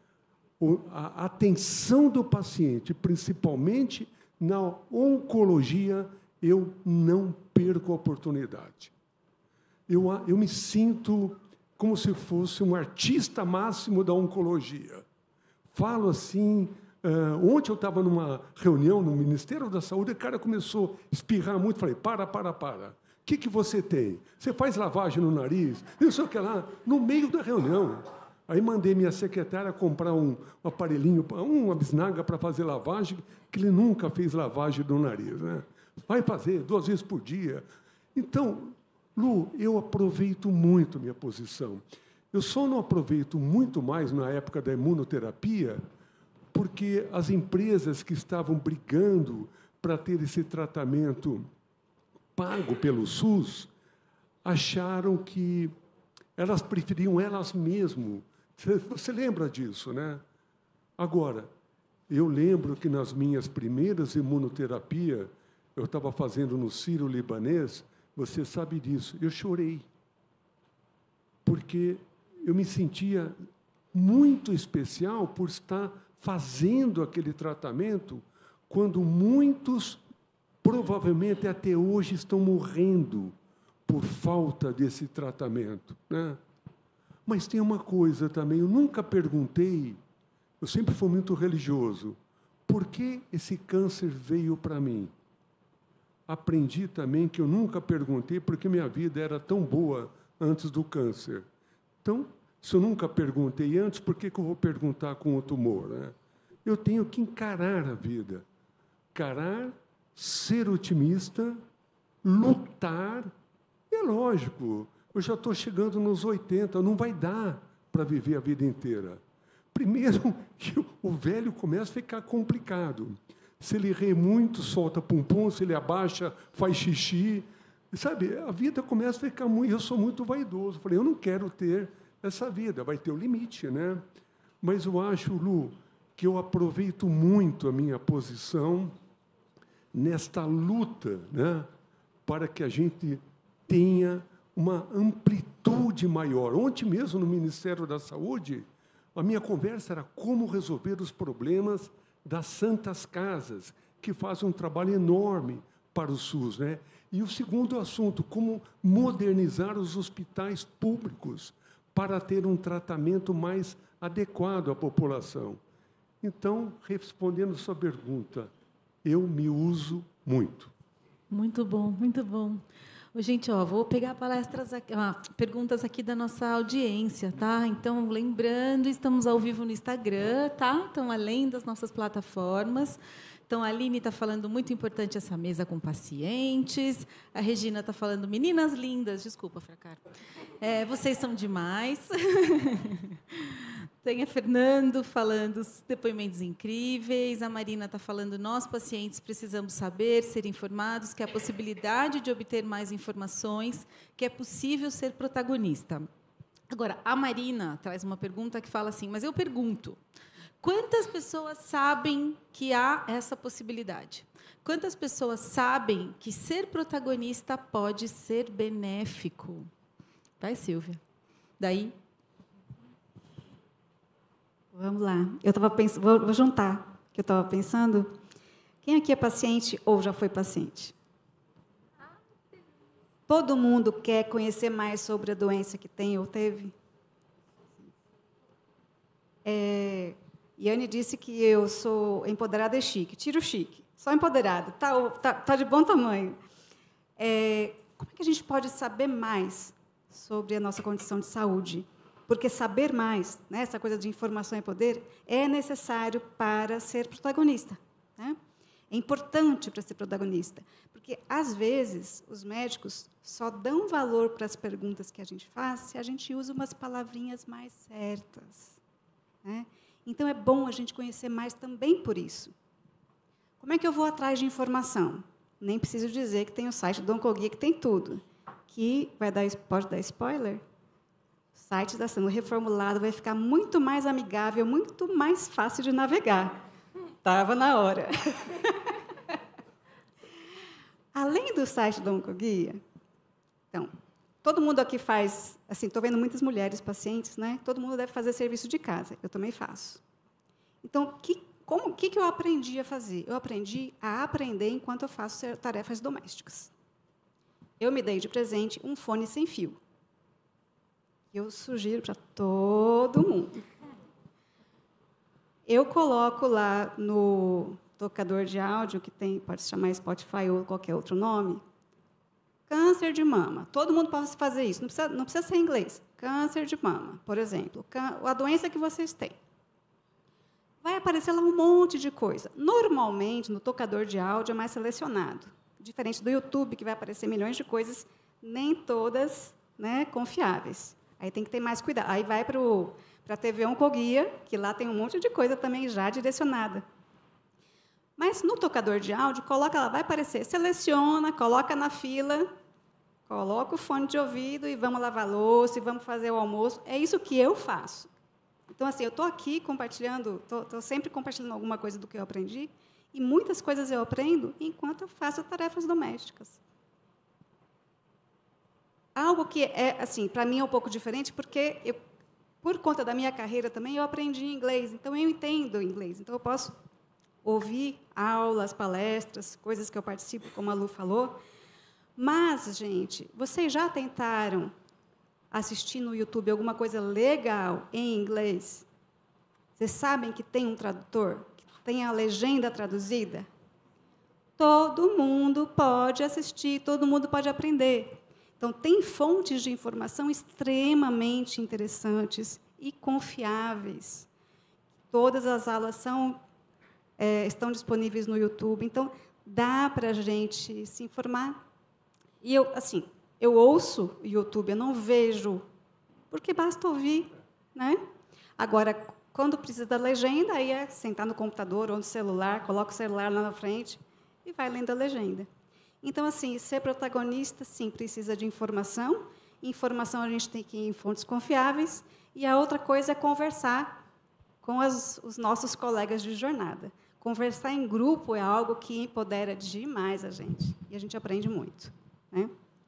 a atenção do paciente, principalmente na oncologia, eu não perco a oportunidade. Eu, eu me sinto como se fosse um artista máximo da oncologia. Falo assim... Uh, ontem eu estava numa reunião no Ministério da Saúde, e o cara começou a espirrar muito. Falei, para, para, para. O que, que você tem? Você faz lavagem no nariz? Não sei o que lá, no meio da reunião. Aí mandei minha secretária comprar um, um aparelhinho, uma bisnaga para fazer lavagem, que ele nunca fez lavagem do nariz, né? Vai fazer duas vezes por dia. Então, Lu, eu aproveito muito minha posição. Eu só não aproveito muito mais na época da imunoterapia, porque as empresas que estavam brigando para ter esse tratamento pago pelo SUS acharam que elas preferiam elas mesmas. Você lembra disso, né? Agora, eu lembro que nas minhas primeiras imunoterapias, eu estava fazendo no Sírio-Libanês, você sabe disso, eu chorei. Porque eu me sentia muito especial por estar fazendo aquele tratamento, quando muitos, provavelmente até hoje, estão morrendo por falta desse tratamento, né? Mas tem uma coisa também, eu nunca perguntei, eu sempre fui muito religioso, por que esse câncer veio para mim? Aprendi também que eu nunca perguntei porque minha vida era tão boa antes do câncer. Então, se eu nunca perguntei antes, por que que eu vou perguntar com o tumor, né? Eu tenho que encarar a vida. Encarar, ser otimista, lutar. É lógico, eu já estou chegando nos oitenta, não vai dar para viver a vida inteira. Primeiro, que o velho começa a ficar complicado. Se ele ri muito, solta pum-pum, se ele abaixa, faz xixi. Sabe, a vida começa a ficar muito... Eu sou muito vaidoso. Falei, eu não quero ter essa vida, vai ter o limite, né? Mas eu acho, Lu, que eu aproveito muito a minha posição nesta luta, né, para que a gente tenha uma amplitude maior. Ontem mesmo, no Ministério da Saúde, a minha conversa era como resolver os problemas das santas casas, que fazem um trabalho enorme para o SUS, né? E o segundo assunto, como modernizar os hospitais públicos para ter um tratamento mais adequado à população. Então, respondendo a sua pergunta, eu me uso muito. Muito bom, muito bom. Gente, ó, vou pegar palestras aqui, ah, perguntas aqui da nossa audiência, tá? Então, lembrando, estamos ao vivo no Instagram, tá? Então, além das nossas plataformas. Então, a Aline está falando, muito importante essa mesa com pacientes. A Regina está falando, meninas lindas. Desculpa, Fracar. É, vocês são demais. Tem a Fernando falando depoimentos incríveis. A Marina está falando, nós, pacientes, precisamos saber, ser informados, que há a possibilidade de obter mais informações, que é possível ser protagonista. Agora, a Marina traz uma pergunta que fala assim, mas eu pergunto, quantas pessoas sabem que há essa possibilidade? Quantas pessoas sabem que ser protagonista pode ser benéfico? Vai, Silvia. Daí... Vamos lá. Eu estava pensando, vou, vou juntar o que eu estava pensando. Quem aqui é paciente ou já foi paciente? Todo mundo quer conhecer mais sobre a doença que tem ou teve? É, Yane disse que eu sou empoderada e chique. Tira o chique. Só empoderada. Está tá, tá de bom tamanho. É, como é que a gente pode saber mais sobre a nossa condição de saúde? Porque saber mais, né, essa coisa de informação e poder, é necessário para ser protagonista, né? É importante para ser protagonista, porque, às vezes, os médicos só dão valor para as perguntas que a gente faz se a gente usa umas palavrinhas mais certas, né? Então, é bom a gente conhecer mais também por isso. Como é que eu vou atrás de informação? Nem preciso dizer que tem o site do Oncoguia, que tem tudo. Que vai dar, pode dar spoiler? O site está sendo reformulado, vai ficar muito mais amigável, muito mais fácil de navegar. Estava na hora. Além do site do Oncoguia, então, todo mundo aqui faz, assim, estou vendo muitas mulheres pacientes, né? Todo mundo deve fazer serviço de casa, eu também faço. Então, que, como, que, que eu aprendi a fazer? Eu aprendi a aprender enquanto eu faço tarefas domésticas. Eu me dei de presente um fone sem fio. Eu sugiro para todo mundo. Eu coloco lá no tocador de áudio, que tem, pode se chamar Spotify ou qualquer outro nome, câncer de mama. Todo mundo pode fazer isso, não precisa, não precisa ser em inglês. Câncer de mama, por exemplo, a doença que vocês têm. Vai aparecer lá um monte de coisa. Normalmente, no tocador de áudio é mais selecionado. Diferente do YouTube, que vai aparecer milhões de coisas, nem todas, né, confiáveis. Aí tem que ter mais cuidado. Aí vai para a T V Oncoguia, que lá tem um monte de coisa também já direcionada. Mas no tocador de áudio, coloca lá, vai aparecer, seleciona, coloca na fila, coloca o fone de ouvido e vamos lavar a louça, e vamos fazer o almoço. É isso que eu faço. Então, assim, eu estou aqui compartilhando, estou sempre compartilhando alguma coisa do que eu aprendi, e muitas coisas eu aprendo enquanto eu faço tarefas domésticas. Algo que, é, assim, para mim é um pouco diferente, porque, eu, por conta da minha carreira também, eu aprendi inglês, então eu entendo inglês. Então, eu posso ouvir aulas, palestras, coisas que eu participo, como a Lu falou. Mas, gente, vocês já tentaram assistir no YouTube alguma coisa legal em inglês? Vocês sabem que tem um tradutor? Que tem a legenda traduzida? Todo mundo pode assistir, todo mundo pode aprender. Então, tem fontes de informação extremamente interessantes e confiáveis. Todas as aulas são, é, estão disponíveis no YouTube. Então, dá para a gente se informar. E eu, assim, eu ouço o YouTube, eu não vejo, porque basta ouvir, né? Agora, quando precisa da legenda, aí é sentar no computador ou no celular, coloca o celular lá na frente e vai lendo a legenda. Então, assim, ser protagonista, sim, precisa de informação. Informação a gente tem que ir em fontes confiáveis. E a outra coisa é conversar com as, os nossos colegas de jornada. Conversar em grupo é algo que empodera demais a gente. E a gente aprende muito, né?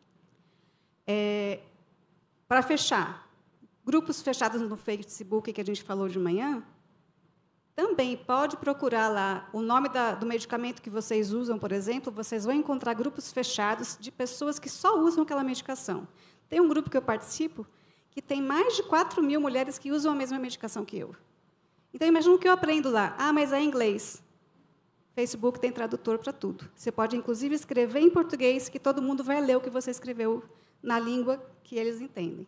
É, para fechar, grupos fechados no Facebook, que a gente falou de manhã, também pode procurar lá o nome da, do medicamento que vocês usam, por exemplo, vocês vão encontrar grupos fechados de pessoas que só usam aquela medicação. Tem um grupo que eu participo que tem mais de quatro mil mulheres que usam a mesma medicação que eu. Então, imagina o que eu aprendo lá. Ah, mas é em inglês. Facebook tem tradutor para tudo. Você pode, inclusive, escrever em português, que todo mundo vai ler o que você escreveu na língua que eles entendem.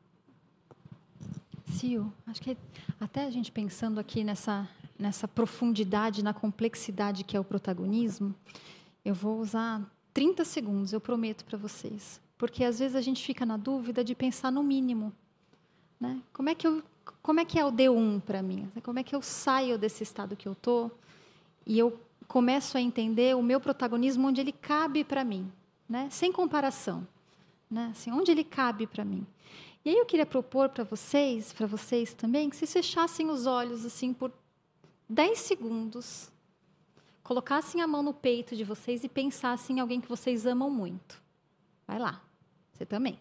Sil, acho que até a gente pensando aqui nessa, nessa profundidade, na complexidade que é o protagonismo, eu vou usar trinta segundos, eu prometo para vocês. Porque, às vezes, a gente fica na dúvida de pensar no mínimo. Né? Como é que, eu, como é, que é o D um para mim? Como é que eu saio desse estado que eu estou e eu começo a entender o meu protagonismo onde ele cabe para mim, né? Sem comparação. Né? Assim, onde ele cabe para mim. E aí eu queria propor para vocês, para vocês também, que vocês fechassem os olhos assim por dez segundos, colocassem a mão no peito de vocês e pensassem em alguém que vocês amam muito. Vai lá, você também.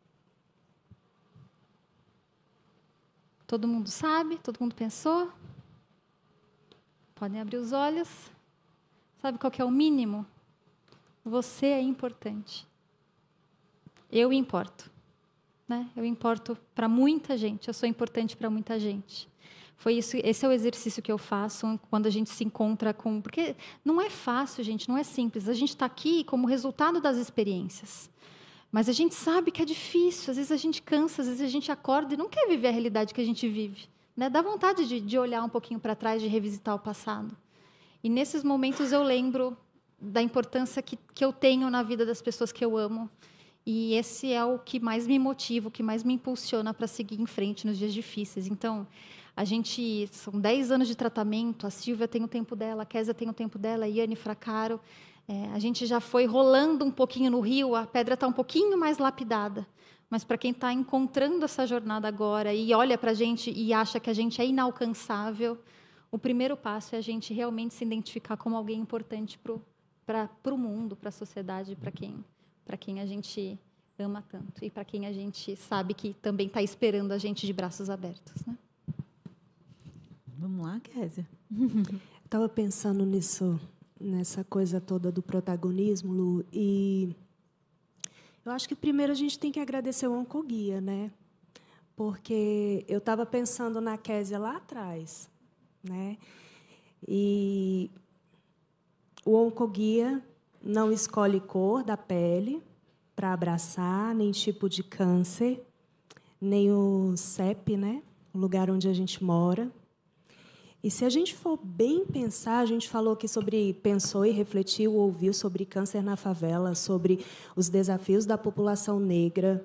Todo mundo sabe? Todo mundo pensou? Podem abrir os olhos. Sabe qual que é o mínimo? Você é importante. Eu importo. Né? Eu importo para muita gente, eu sou importante para muita gente. Foi isso, esse é o exercício que eu faço quando a gente se encontra com... Porque não é fácil, gente, não é simples. A gente está aqui como resultado das experiências. Mas a gente sabe que é difícil, às vezes a gente cansa, às vezes a gente acorda e não quer viver a realidade que a gente vive. Né? Dá vontade de, de olhar um pouquinho para trás, de revisitar o passado. E nesses momentos eu lembro da importância que, que eu tenho na vida das pessoas que eu amo. E esse é o que mais me motiva, o que mais me impulsiona para seguir em frente nos dias difíceis. Então, a gente... São dez anos de tratamento, a Silvia tem o tempo dela, a Kézia tem o tempo dela, a Iane Fracaro. É, a gente já foi rolando um pouquinho no rio, a pedra está um pouquinho mais lapidada. Mas, para quem está encontrando essa jornada agora e olha para a gente e acha que a gente é inalcançável, o primeiro passo é a gente realmente se identificar como alguém importante para o mundo, para a sociedade, para quem... para quem a gente ama tanto e para quem a gente sabe que também está esperando a gente de braços abertos. Né? Vamos lá, Kézia. Estava pensando nisso, nessa coisa toda do protagonismo, Lu, e eu acho que primeiro a gente tem que agradecer o Oncoguia, né? Porque eu estava pensando na Kézia lá atrás, né? E o Oncoguia não escolhe cor da pele para abraçar, nem tipo de câncer, nem o C E P, né? O lugar onde a gente mora. E se a gente for bem pensar, a gente falou aqui sobre, pensou e refletiu, ouviu sobre câncer na favela, sobre os desafios da população negra,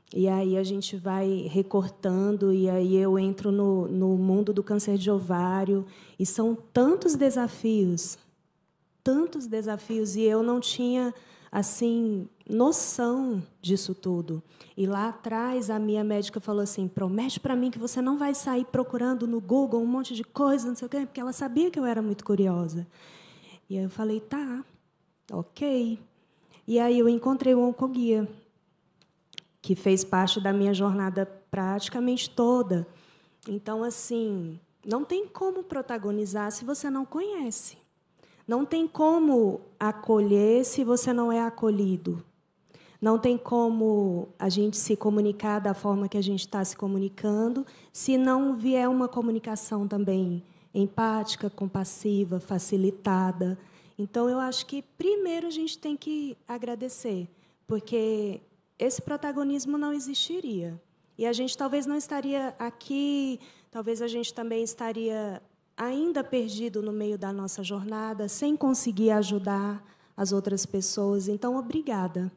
E aí a gente vai recortando, e aí eu entro no, no mundo do câncer de ovário, e são tantos desafios, tantos desafios, e eu não tinha assim noção disso tudo. E lá atrás a minha médica falou assim: promete para mim que você não vai sair procurando no Google um monte de coisa, não sei o quê, porque ela sabia que eu era muito curiosa. E aí eu falei: tá, ok. E aí eu encontrei o Oncoguia, que fez parte da minha jornada praticamente toda. Então, assim, não tem como protagonizar se você não conhece. Não tem como acolher se você não é acolhido. Não tem como a gente se comunicar da forma que a gente está se comunicando se não vier uma comunicação também empática, compassiva, facilitada. Então, eu acho que, primeiro, a gente tem que agradecer, porque esse protagonismo não existiria. E a gente talvez não estaria aqui, talvez a gente também estaria ainda perdido no meio da nossa jornada, sem conseguir ajudar as outras pessoas. Então, obrigada.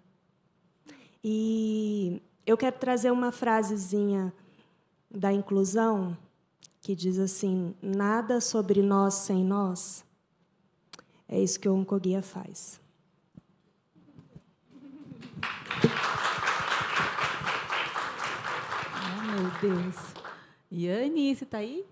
E eu quero trazer uma frasezinha da inclusão, que diz assim: nada sobre nós sem nós. É isso que o Oncoguia faz. Oh, meu Deus. Yane, você está aí?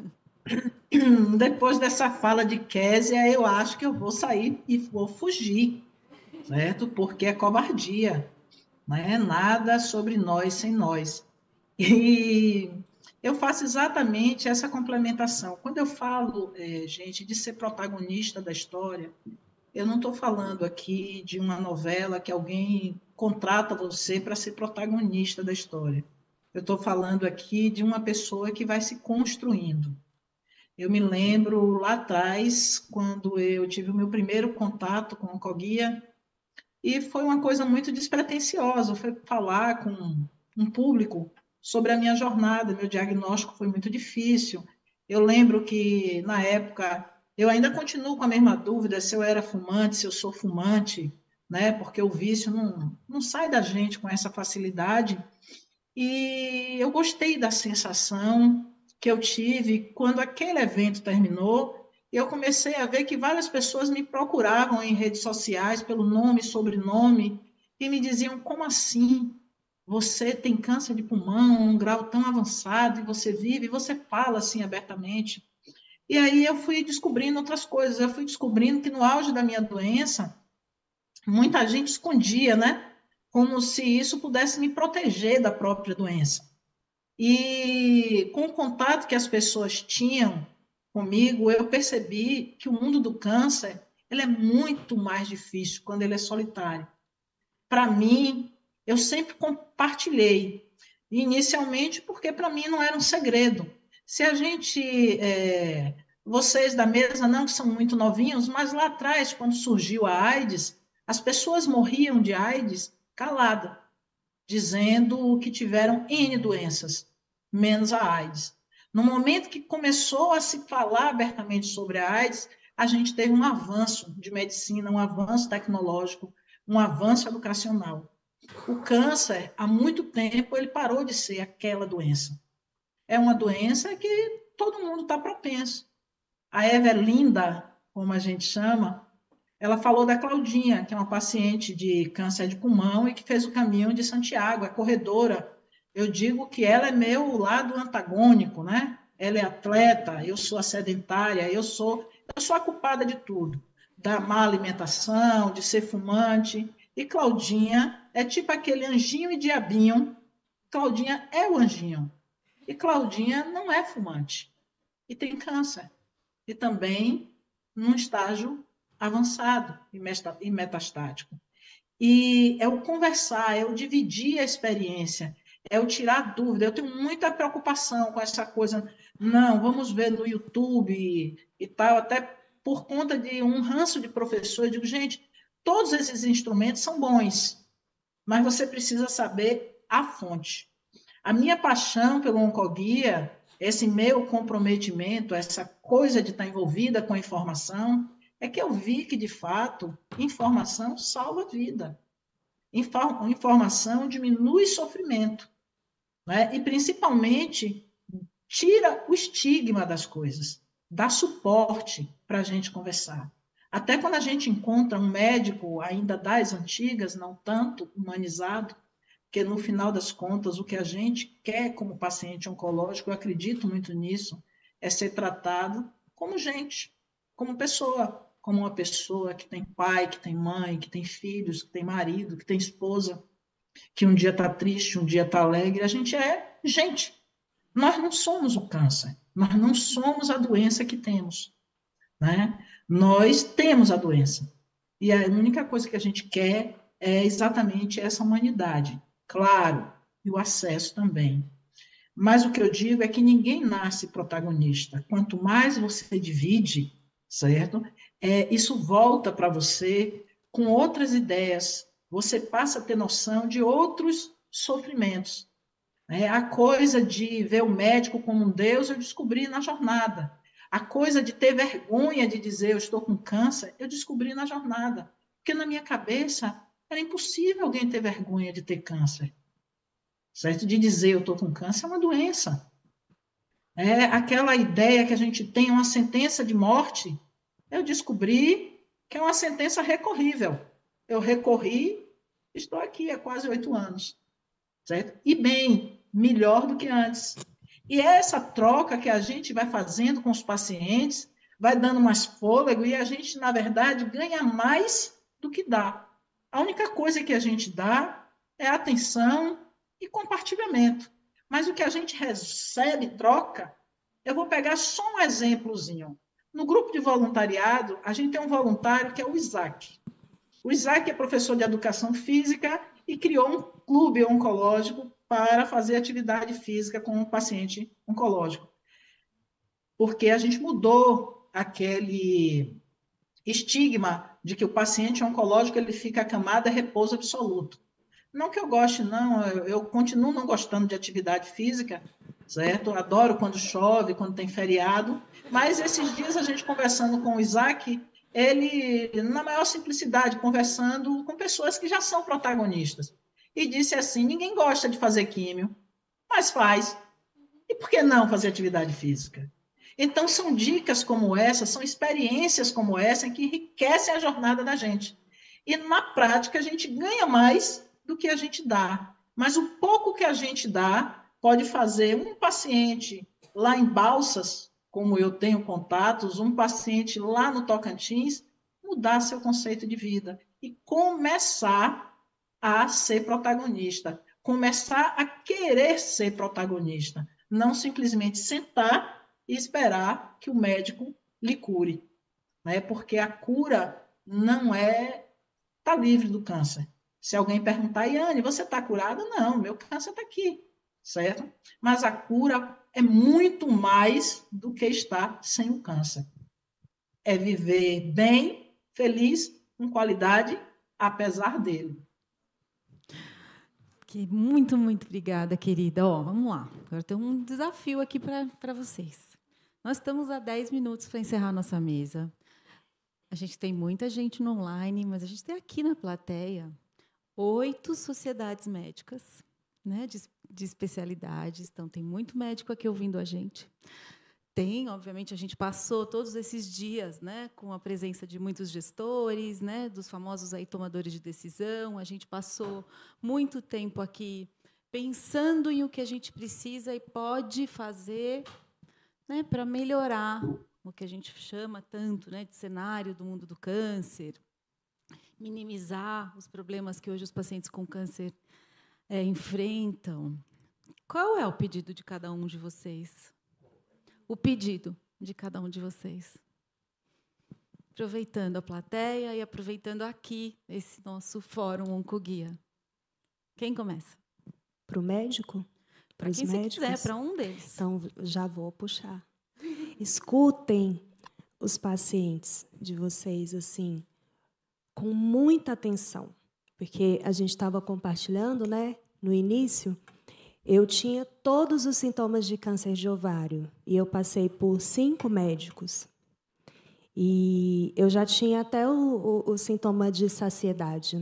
Depois dessa fala de Késia, eu acho que eu vou sair e vou fugir, certo? Porque é covardia, né? Nada sobre nós sem nós. E eu faço exatamente essa complementação. Quando eu falo, é, gente, de ser protagonista da história, eu não estou falando aqui de uma novela que alguém contrata você para ser protagonista da história. Eu estou falando aqui de uma pessoa que vai se construindo. Eu me lembro lá atrás, quando eu tive o meu primeiro contato com o Oncoguia, e foi uma coisa muito despretensiosa, foi falar com um público sobre a minha jornada. Meu diagnóstico foi muito difícil. Eu lembro que, na época, eu ainda continuo com a mesma dúvida se eu era fumante, se eu sou fumante, né? Porque o vício não, não sai da gente com essa facilidade. E eu gostei da sensação que eu tive quando aquele evento terminou. Eu comecei a ver que várias pessoas me procuravam em redes sociais pelo nome e sobrenome e me diziam: como assim? Você tem câncer de pulmão, um grau tão avançado, e você vive, e você fala assim abertamente. E aí eu fui descobrindo outras coisas. Eu fui descobrindo que no auge da minha doença, muita gente escondia, né? Como se isso pudesse me proteger da própria doença. E com o contato que as pessoas tinham comigo, eu percebi que o mundo do câncer, ele é muito mais difícil quando ele é solitário. Para mim, eu sempre compartilhei, inicialmente porque para mim não era um segredo. Se a gente, é, vocês da mesa não são muito novinhos, mas lá atrás, quando surgiu a AIDS, as pessoas morriam de AIDS calada, dizendo que tiveram N doenças, menos a AIDS. No momento que começou a se falar abertamente sobre a AIDS, a gente teve um avanço de medicina, um avanço tecnológico, um avanço educacional. O câncer, há muito tempo, ele parou de ser aquela doença. É uma doença que todo mundo está propenso. A Evelinda, como a gente chama, ela falou da Claudinha, que é uma paciente de câncer de pulmão e que fez o caminho de Santiago, é corredora. Eu digo que ela é meu lado antagônico, né? Ela é atleta, eu sou a sedentária, eu sou, eu sou a culpada de tudo, da má alimentação, de ser fumante. E Claudinha é tipo aquele anjinho e diabinho. Claudinha é o anjinho. E Claudinha não é fumante. E tem câncer. E também num estágio avançado e metastático. E é o conversar, é o dividir a experiência, é o tirar dúvida. Eu tenho muita preocupação com essa coisa, não, vamos ver no YouTube e, e tal, até por conta de um ranço de professor. Eu digo, gente, todos esses instrumentos são bons, mas você precisa saber a fonte. A minha paixão pelo Oncoguia, esse meu comprometimento, essa coisa de estar envolvida com a informação, é que eu vi que, de fato, informação salva a vida. Informação diminui sofrimento, né? E, principalmente, tira o estigma das coisas, dá suporte para a gente conversar. Até quando a gente encontra um médico ainda das antigas, não tanto humanizado, porque, no final das contas, o que a gente quer como paciente oncológico, eu acredito muito nisso, é ser tratado como gente, como pessoa, como uma pessoa que tem pai, que tem mãe, que tem filhos, que tem marido, que tem esposa, que um dia está triste, um dia está alegre. A gente é gente. Nós não somos o câncer, nós não somos a doença que temos, né? Nós temos a doença. E a única coisa que a gente quer é exatamente essa humanidade. Claro, e o acesso também. Mas o que eu digo é que ninguém nasce protagonista. Quanto mais você divide, certo? É, isso volta para você com outras ideias. Você passa a ter noção de outros sofrimentos. Né? A coisa de ver o médico como um Deus, eu descobri na jornada. A coisa de ter vergonha de dizer eu estou com câncer, eu descobri na jornada. Porque na minha cabeça era impossível alguém ter vergonha de ter câncer. Certo? De dizer eu estou com câncer é uma doença. É aquela ideia que a gente tem uma sentença de morte, eu descobri que é uma sentença recorrível. Eu recorri, estou aqui há quase oito anos. Certo? E bem, melhor do que antes. E é essa troca que a gente vai fazendo com os pacientes, vai dando mais fôlego e a gente, na verdade, ganha mais do que dá. A única coisa que a gente dá é atenção e compartilhamento. Mas o que a gente recebe, troca, eu vou pegar só um exemplozinho. No grupo de voluntariado, a gente tem um voluntário que é o Isaac. O Isaac é professor de educação física e criou um clube oncológico para fazer atividade física com um paciente oncológico. Porque a gente mudou aquele estigma de que o paciente oncológico ele fica acamado, é repouso absoluto. Não que eu goste, não, eu, eu continuo não gostando de atividade física, certo? Adoro quando chove, quando tem feriado, mas esses dias a gente conversando com o Isaac, ele, na maior simplicidade, conversando com pessoas que já são protagonistas, e disse assim, ninguém gosta de fazer químio, mas faz. E por que não fazer atividade física? Então, são dicas como essa, são experiências como essa que enriquecem a jornada da gente. E, na prática, a gente ganha mais do que a gente dá. Mas o pouco que a gente dá pode fazer um paciente lá em Balsas, como eu tenho contatos, um paciente lá no Tocantins, mudar seu conceito de vida e começar a ser protagonista, começar a querer ser protagonista, não simplesmente sentar e esperar que o médico lhe cure, né? Porque a cura não é tá livre do câncer. Se alguém perguntar, Yane, você está curada? Não, meu câncer está aqui, certo? Mas a cura é muito mais do que estar sem o câncer. É viver bem, feliz, com qualidade, apesar dele. Que muito, muito obrigada, querida. Ó, vamos lá. Agora tem um desafio aqui para vocês. Nós estamos a dez minutos para encerrar a nossa mesa. A gente tem muita gente no online, mas a gente tem aqui na plateia oito sociedades médicas, né, de, de especialidades. Então, tem muito médico aqui ouvindo a gente. Tem, obviamente, a gente passou todos esses dias, né, com a presença de muitos gestores, né, dos famosos aí tomadores de decisão. A gente passou muito tempo aqui pensando em o que a gente precisa e pode fazer, né, para melhorar o que a gente chama tanto, né, de cenário do mundo do câncer, minimizar os problemas que hoje os pacientes com câncer é, enfrentam. Qual é o pedido de cada um de vocês? O pedido de cada um de vocês. Aproveitando a plateia e aproveitando aqui esse nosso fórum Oncoguia. Quem começa? Para o médico? Para quem você quiser, para um deles. Então, já vou puxar. Escutem os pacientes de vocês assim, com muita atenção, porque a gente estava compartilhando, né, no início. Eu tinha todos os sintomas de câncer de ovário e eu passei por cinco médicos. E eu já tinha até o, o, o sintoma de saciedade, né?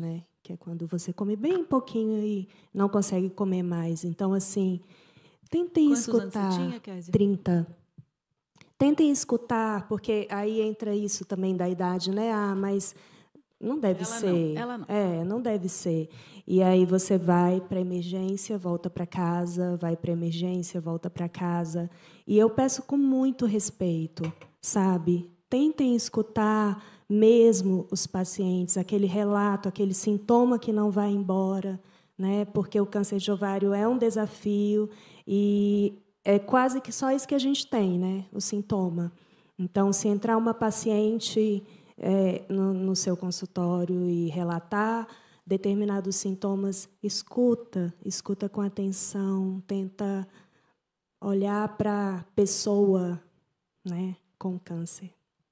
que é quando você come bem pouquinho e não consegue comer mais. Então, assim, tentem Quantos escutar. anos você tinha, Kézia? trinta. Tentem escutar, porque aí entra isso também da idade, né? Ah, mas não deve Ela ser. não, ela não. É, não deve ser. E aí você vai para a emergência, volta para casa, vai para a emergência, volta para casa. E eu peço com muito respeito, sabe? Tentem escutar mesmo os pacientes, aquele relato, aquele sintoma que não vai embora, né? Porque o câncer de ovário é um desafio e é quase que só isso que a gente tem, né? O sintoma. Então, se entrar uma paciente é, no, no seu consultório e relatar determinados sintomas, escuta, escuta com atenção, tenta olhar para a pessoa, né, com câncer.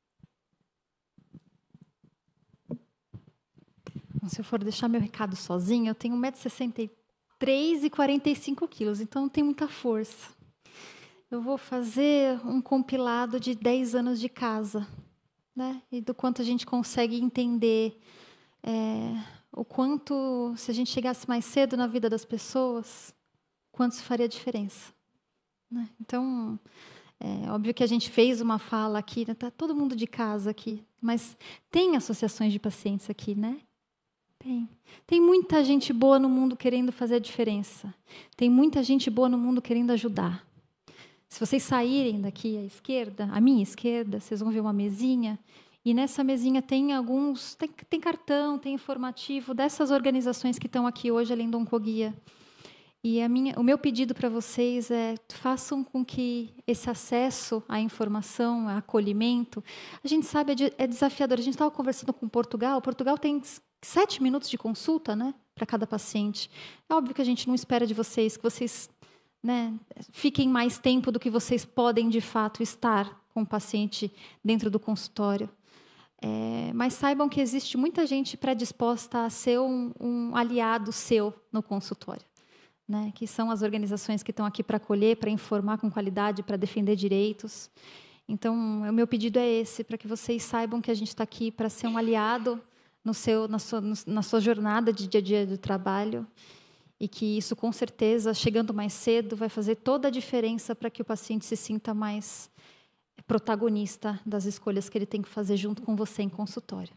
Se eu for deixar meu recado sozinha, eu tenho um metro e sessenta e três e quarenta e cinco quilos, então não tem muita força. Eu vou fazer um compilado de dez anos de casa, né? E do quanto a gente consegue entender é, o quanto, se a gente chegasse mais cedo na vida das pessoas, quanto isso faria diferença, né? Então, é óbvio que a gente fez uma fala aqui, né? Tá todo mundo de casa aqui, mas tem associações de pacientes aqui, né? Tem. Tem muita gente boa no mundo querendo fazer a diferença. Tem muita gente boa no mundo querendo ajudar. Se vocês saírem daqui à esquerda, à minha esquerda, vocês vão ver uma mesinha, e nessa mesinha tem alguns, tem, tem cartão, tem informativo dessas organizações que estão aqui hoje, além do Oncoguia. E a minha, o meu pedido para vocês é, façam com que esse acesso à informação, a acolhimento, a gente sabe, é desafiador. A gente estava conversando com Portugal, Portugal tem sete minutos de consulta, né, para cada paciente. É óbvio que a gente não espera de vocês que vocês, né, fiquem mais tempo do que vocês podem, de fato, estar com o paciente dentro do consultório. É, mas saibam que existe muita gente predisposta a ser um, um aliado seu no consultório, né, que são as organizações que estão aqui para acolher, para informar com qualidade, para defender direitos. Então, o meu pedido é esse, para que vocês saibam que a gente está aqui para ser um aliado no seu, na, sua, na sua jornada de dia a dia do trabalho, e que isso, com certeza, chegando mais cedo, vai fazer toda a diferença para que o paciente se sinta mais protagonista das escolhas que ele tem que fazer junto com você em consultório.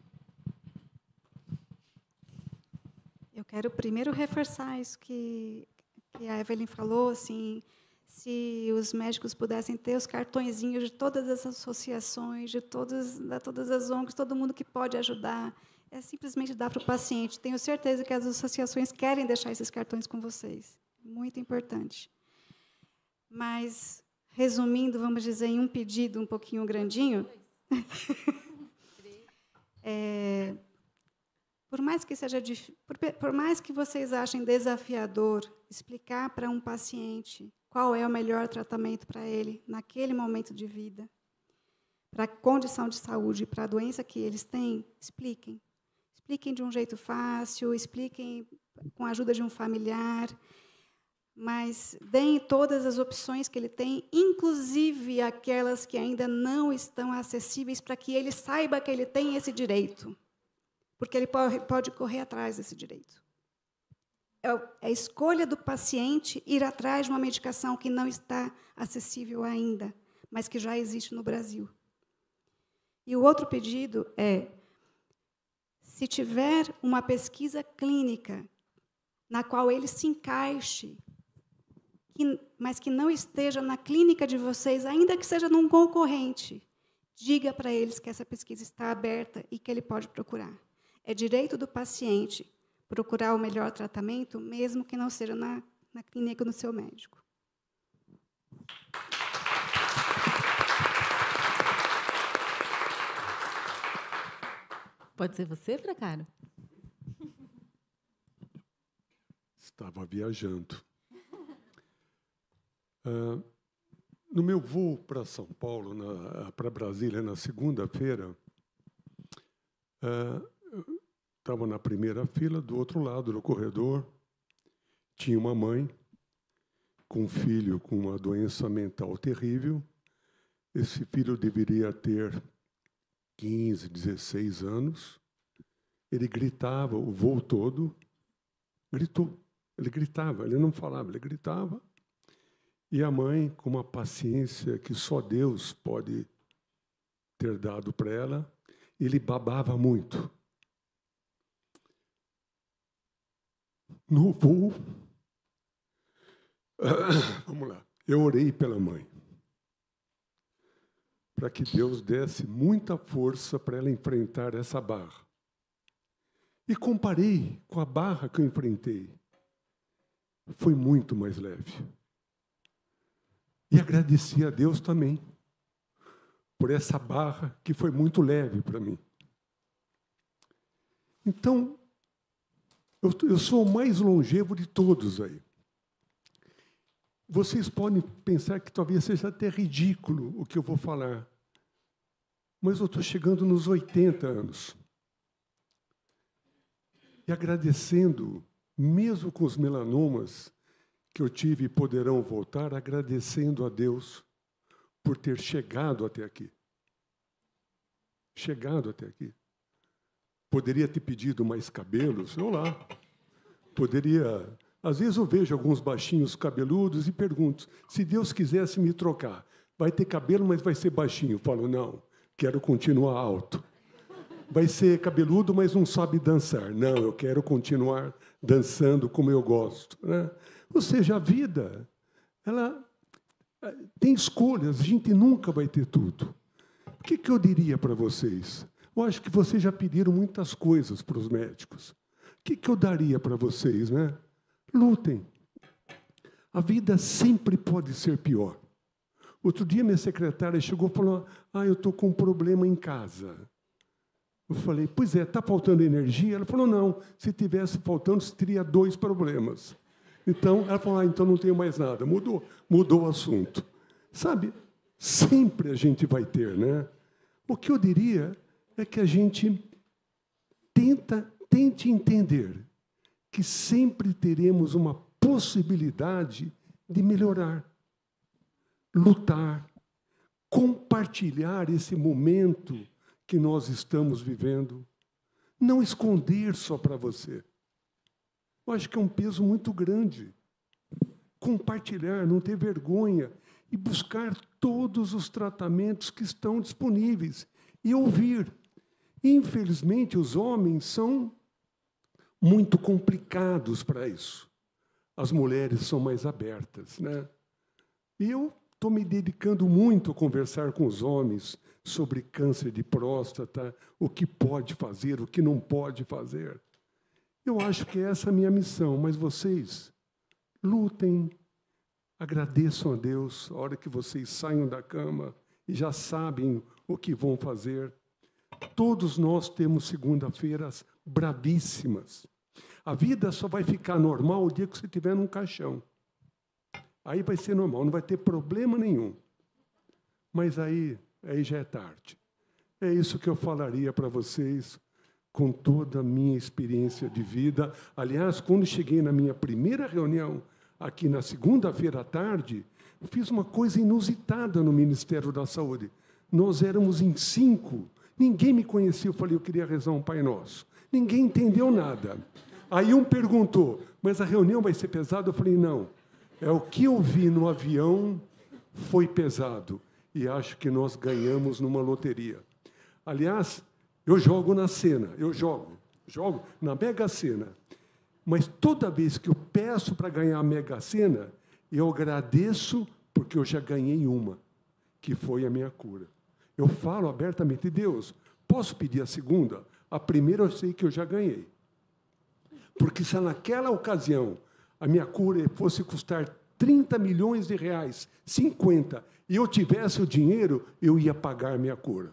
Eu quero primeiro reforçar isso que, que a Evelyn falou, assim, se os médicos pudessem ter os cartõezinhos de todas as associações, de todas, de todas as O N Gs, todo mundo que pode ajudar, é simplesmente dar para o paciente. Tenho certeza que as associações querem deixar esses cartões com vocês. Muito importante. Mas, resumindo, vamos dizer, em um pedido um pouquinho grandinho, é, por mais que seja por, por mais que vocês achem desafiador explicar para um paciente qual é o melhor tratamento para ele naquele momento de vida, para a condição de saúde, para a doença que eles têm, expliquem. Expliquem de um jeito fácil, expliquem com a ajuda de um familiar, mas deem todas as opções que ele tem, inclusive aquelas que ainda não estão acessíveis, para que ele saiba que ele tem esse direito, porque ele pode, pode correr atrás desse direito. É a escolha do paciente ir atrás de uma medicação que não está acessível ainda, mas que já existe no Brasil. E o outro pedido é, se tiver uma pesquisa clínica na qual ele se encaixe, que, mas que não esteja na clínica de vocês, ainda que seja num concorrente, diga para eles que essa pesquisa está aberta e que ele pode procurar. É direito do paciente procurar o melhor tratamento, mesmo que não seja na, na clínica do seu médico. Pode ser você, Fracaro? Estava viajando. Ah, no meu voo para São Paulo, para Brasília, na segunda-feira, ah, estava na primeira fila, do outro lado do corredor, tinha uma mãe com um filho com uma doença mental terrível. Esse filho deveria ter quinze, dezesseis anos. Ele gritava o voo todo, gritou. Ele gritava, ele não falava, ele gritava. E a mãe, com uma paciência que só Deus pode ter dado para ela, ele babava muito. No voo, vamos lá, eu orei pela mãe, para que Deus desse muita força para ela enfrentar essa barra. E comparei com a barra que eu enfrentei. Foi muito mais leve. E agradeci a Deus também por essa barra que foi muito leve para mim. Então, eu, eu sou o mais longevo de todos aí. Vocês podem pensar que talvez seja até ridículo o que eu vou falar, mas eu estou chegando nos oitenta anos. E agradecendo, mesmo com os melanomas que eu tive e poderão voltar, agradecendo a Deus por ter chegado até aqui. Chegado até aqui. Poderia ter pedido mais cabelos, eu lá. Poderia... Às vezes eu vejo alguns baixinhos cabeludos e pergunto, se Deus quisesse me trocar, vai ter cabelo, mas vai ser baixinho. Eu falo, não, quero continuar alto. Vai ser cabeludo, mas não sabe dançar. Não, eu quero continuar dançando como eu gosto, né? Ou seja, a vida, ela tem escolhas, a gente nunca vai ter tudo. O que, que eu diria para vocês? Eu acho que vocês já pediram muitas coisas para os médicos. O que, que eu daria para vocês, né? Lutem. A vida sempre pode ser pior. Outro dia, minha secretária chegou e falou, ah, eu estou com um problema em casa. Eu falei, pois é, está faltando energia? Ela falou, não, se tivesse faltando, você teria dois problemas. Então, ela falou, ah, então não tenho mais nada. Mudou, mudou o assunto. Sabe, sempre a gente vai ter, né? O que eu diria é que a gente tenta, tente entender que sempre teremos uma possibilidade de melhorar, lutar, compartilhar esse momento que nós estamos vivendo, não esconder só para você. Eu acho que é um peso muito grande. Compartilhar, não ter vergonha e buscar todos os tratamentos que estão disponíveis e ouvir. Infelizmente, os homens são muito complicados para isso. As mulheres são mais abertas, né? E eu estou me dedicando muito a conversar com os homens sobre câncer de próstata, o que pode fazer, o que não pode fazer. Eu acho que essa é a minha missão, mas vocês lutem, agradeçam a Deus a hora que vocês saiam da cama e já sabem o que vão fazer. Todos nós temos segunda-feiras bravíssimas. A vida só vai ficar normal o dia que você estiver num caixão. Aí vai ser normal, não vai ter problema nenhum. Mas aí, aí já é tarde. É isso que eu falaria para vocês com toda a minha experiência de vida. Aliás, quando cheguei na minha primeira reunião, aqui na segunda-feira à tarde, eu fiz uma coisa inusitada no Ministério da Saúde. Nós éramos em cinco. Ninguém me conhecia. Eu falei, eu queria rezar um Pai Nosso. Ninguém entendeu nada. Aí um perguntou, mas a reunião vai ser pesada? Eu falei, não. É o que eu vi no avião foi pesado. E acho que nós ganhamos numa loteria. Aliás, eu jogo na Sena. Eu jogo. Jogo na Mega Sena. Mas toda vez que eu peço para ganhar a Mega Sena, eu agradeço porque eu já ganhei uma, que foi a minha cura. Eu falo abertamente, Deus, posso pedir a segunda? A primeira eu sei que eu já ganhei. Porque se naquela ocasião a minha cura fosse custar trinta milhões de reais, cinquenta, e eu tivesse o dinheiro, eu ia pagar a minha cura.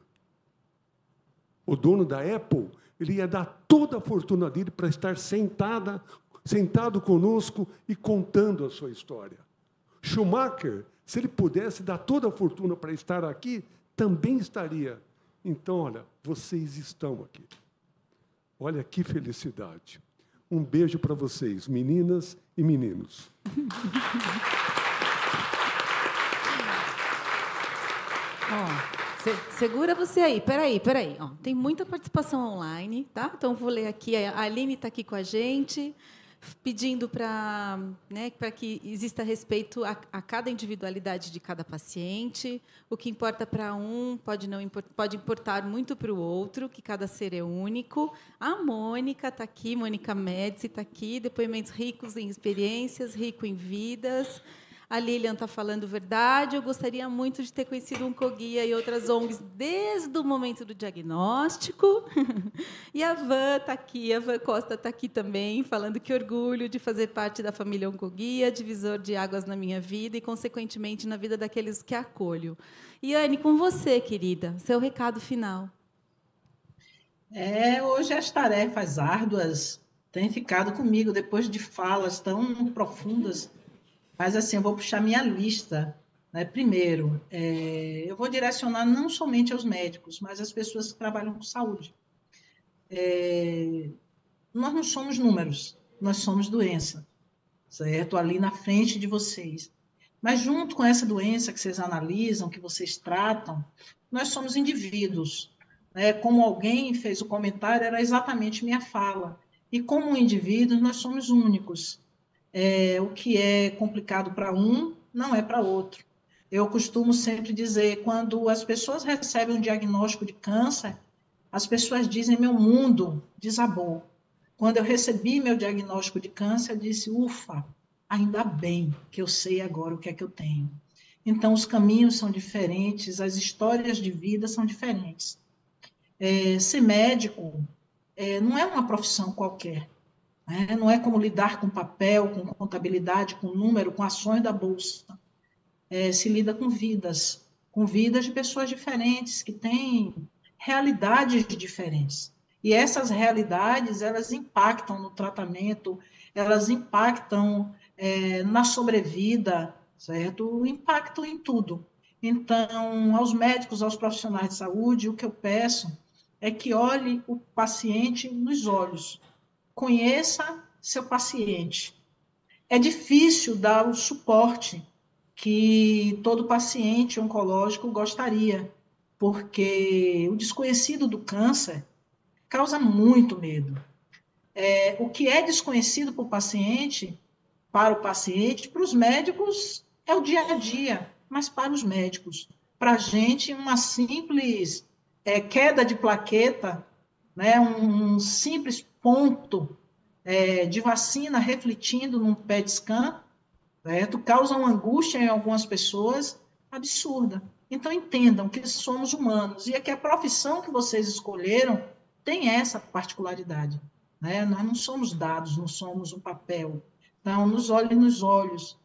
O dono da Apple, ele ia dar toda a fortuna dele para estar sentada, sentado conosco e contando a sua história. Schumacher, se ele pudesse dar toda a fortuna para estar aqui, também estaria. Então, olha, vocês estão aqui. Olha que felicidade. Um beijo para vocês, meninas e meninos. Oh, Se- segura você aí, peraí, peraí. Ó, tem muita participação online, tá? Então, vou ler aqui. A Aline está aqui com a gente, pedindo para, né, para que exista respeito a, a cada individualidade de cada paciente. O que importa para um pode não impor- pode importar muito para o outro, que cada ser é único. A Mônica está aqui, Mônica Médici está aqui, depoimentos ricos em experiências, rico em vidas. A Lilian está falando verdade. Eu gostaria muito de ter conhecido um Coguia e outras O N Gs desde o momento do diagnóstico. E a Van está aqui, a Van Costa está aqui também, falando que orgulho de fazer parte da família Oncoguia, divisor de águas na minha vida e, consequentemente, na vida daqueles que acolho. E, Anne, com você, querida, seu recado final. É, hoje as tarefas árduas têm ficado comigo depois de falas tão profundas. Mas, assim, eu vou puxar minha lista, né? Primeiro, é, eu vou direcionar não somente aos médicos, mas às pessoas que trabalham com saúde. É, nós não somos números, nós somos doença, certo? Ali na frente de vocês. Mas, junto com essa doença que vocês analisam, que vocês tratam, nós somos indivíduos. Né? Como alguém fez o comentário, era exatamente minha fala. E, como indivíduos, nós somos únicos. É, o que é complicado para um não é para outro. Eu costumo sempre dizer, quando as pessoas recebem um diagnóstico de câncer, as pessoas dizem, meu mundo desabou. Quando eu recebi meu diagnóstico de câncer, eu disse, ufa, ainda bem que eu sei agora o que é que eu tenho. Então, os caminhos são diferentes, as histórias de vida são diferentes. É, ser médico é, não é uma profissão qualquer. Né? Não é como lidar com papel, com contabilidade, com número, com ações da bolsa. É, se lida com vidas, com vidas de pessoas diferentes, que têm realidades diferentes. E essas realidades, elas impactam no tratamento, elas impactam é, na sobrevida, certo? Impactam em tudo. Então, aos médicos, aos profissionais de saúde, o que eu peço é que olhe o paciente nos olhos, conheça seu paciente. É difícil dar o suporte que todo paciente oncológico gostaria, porque o desconhecido do câncer causa muito medo. É, o que é desconhecido para o paciente, para o paciente, para os médicos, é o dia a dia, mas para os médicos, para a gente, uma simples é, queda de plaqueta, né, um, um simples ponto é, de vacina refletindo num P E T scan, certo? Causa uma angústia em algumas pessoas absurda. Então, entendam que somos humanos e é que a profissão que vocês escolheram tem essa particularidade. Né? Nós não somos dados, não somos um papel. Então, nos olhem nos olhos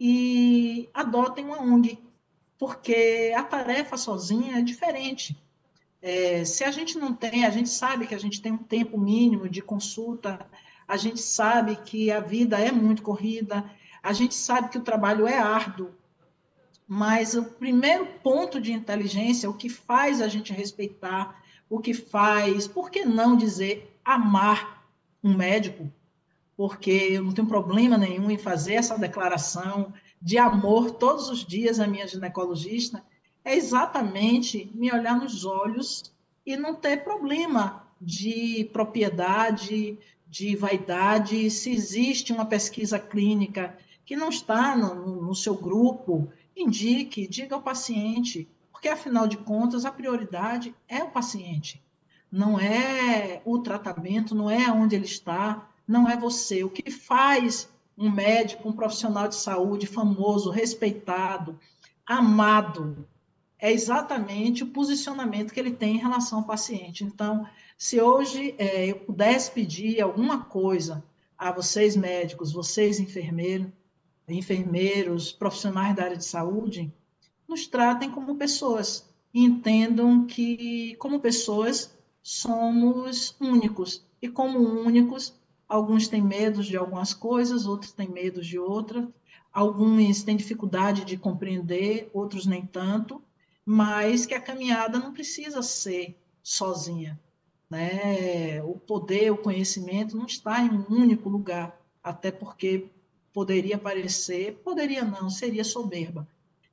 e adotem uma O N G, porque a tarefa sozinha é diferente. É, se a gente não tem, a gente sabe que a gente tem um tempo mínimo de consulta, a gente sabe que a vida é muito corrida, a gente sabe que o trabalho é árduo, mas o primeiro ponto de inteligência, o que faz a gente respeitar, o que faz, por que não dizer amar um médico? Porque eu não tenho problema nenhum em fazer essa declaração de amor todos os dias à minha ginecologista, é exatamente me olhar nos olhos e não ter problema de propriedade, de vaidade. Se existe uma pesquisa clínica que não está no, no seu grupo, indique, diga ao paciente, porque, afinal de contas, a prioridade é o paciente. Não é o tratamento, não é onde ele está, não é você. O que faz um médico, um profissional de saúde famoso, respeitado, amado, é exatamente o posicionamento que ele tem em relação ao paciente. Então, se hoje é, eu pudesse pedir alguma coisa a vocês médicos, vocês enfermeiros, enfermeiros, profissionais da área de saúde, nos tratem como pessoas e entendam que, como pessoas, somos únicos. E como únicos, alguns têm medo de algumas coisas, outros têm medo de outras, alguns têm dificuldade de compreender, outros nem tanto, mas que a caminhada não precisa ser sozinha. Né? O poder, o conhecimento não está em um único lugar, até porque poderia parecer, poderia não, seria soberba.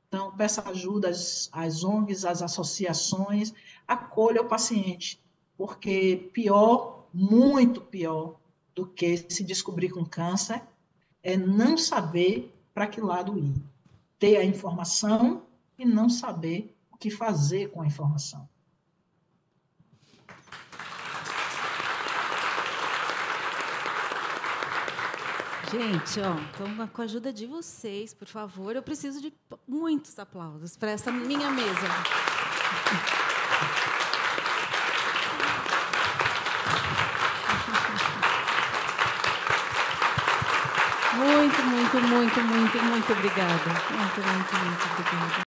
Então, peça ajuda às, às O N Gs, às associações, acolha o paciente, porque pior, muito pior do que se descobrir com câncer é não saber para que lado ir. Ter a informação e não saber o que fazer com a informação. Gente, ó, então, com a ajuda de vocês, por favor, eu preciso de muitos aplausos para essa minha mesa. Muito, muito, muito, muito, muito obrigada. Muito, muito, muito obrigada.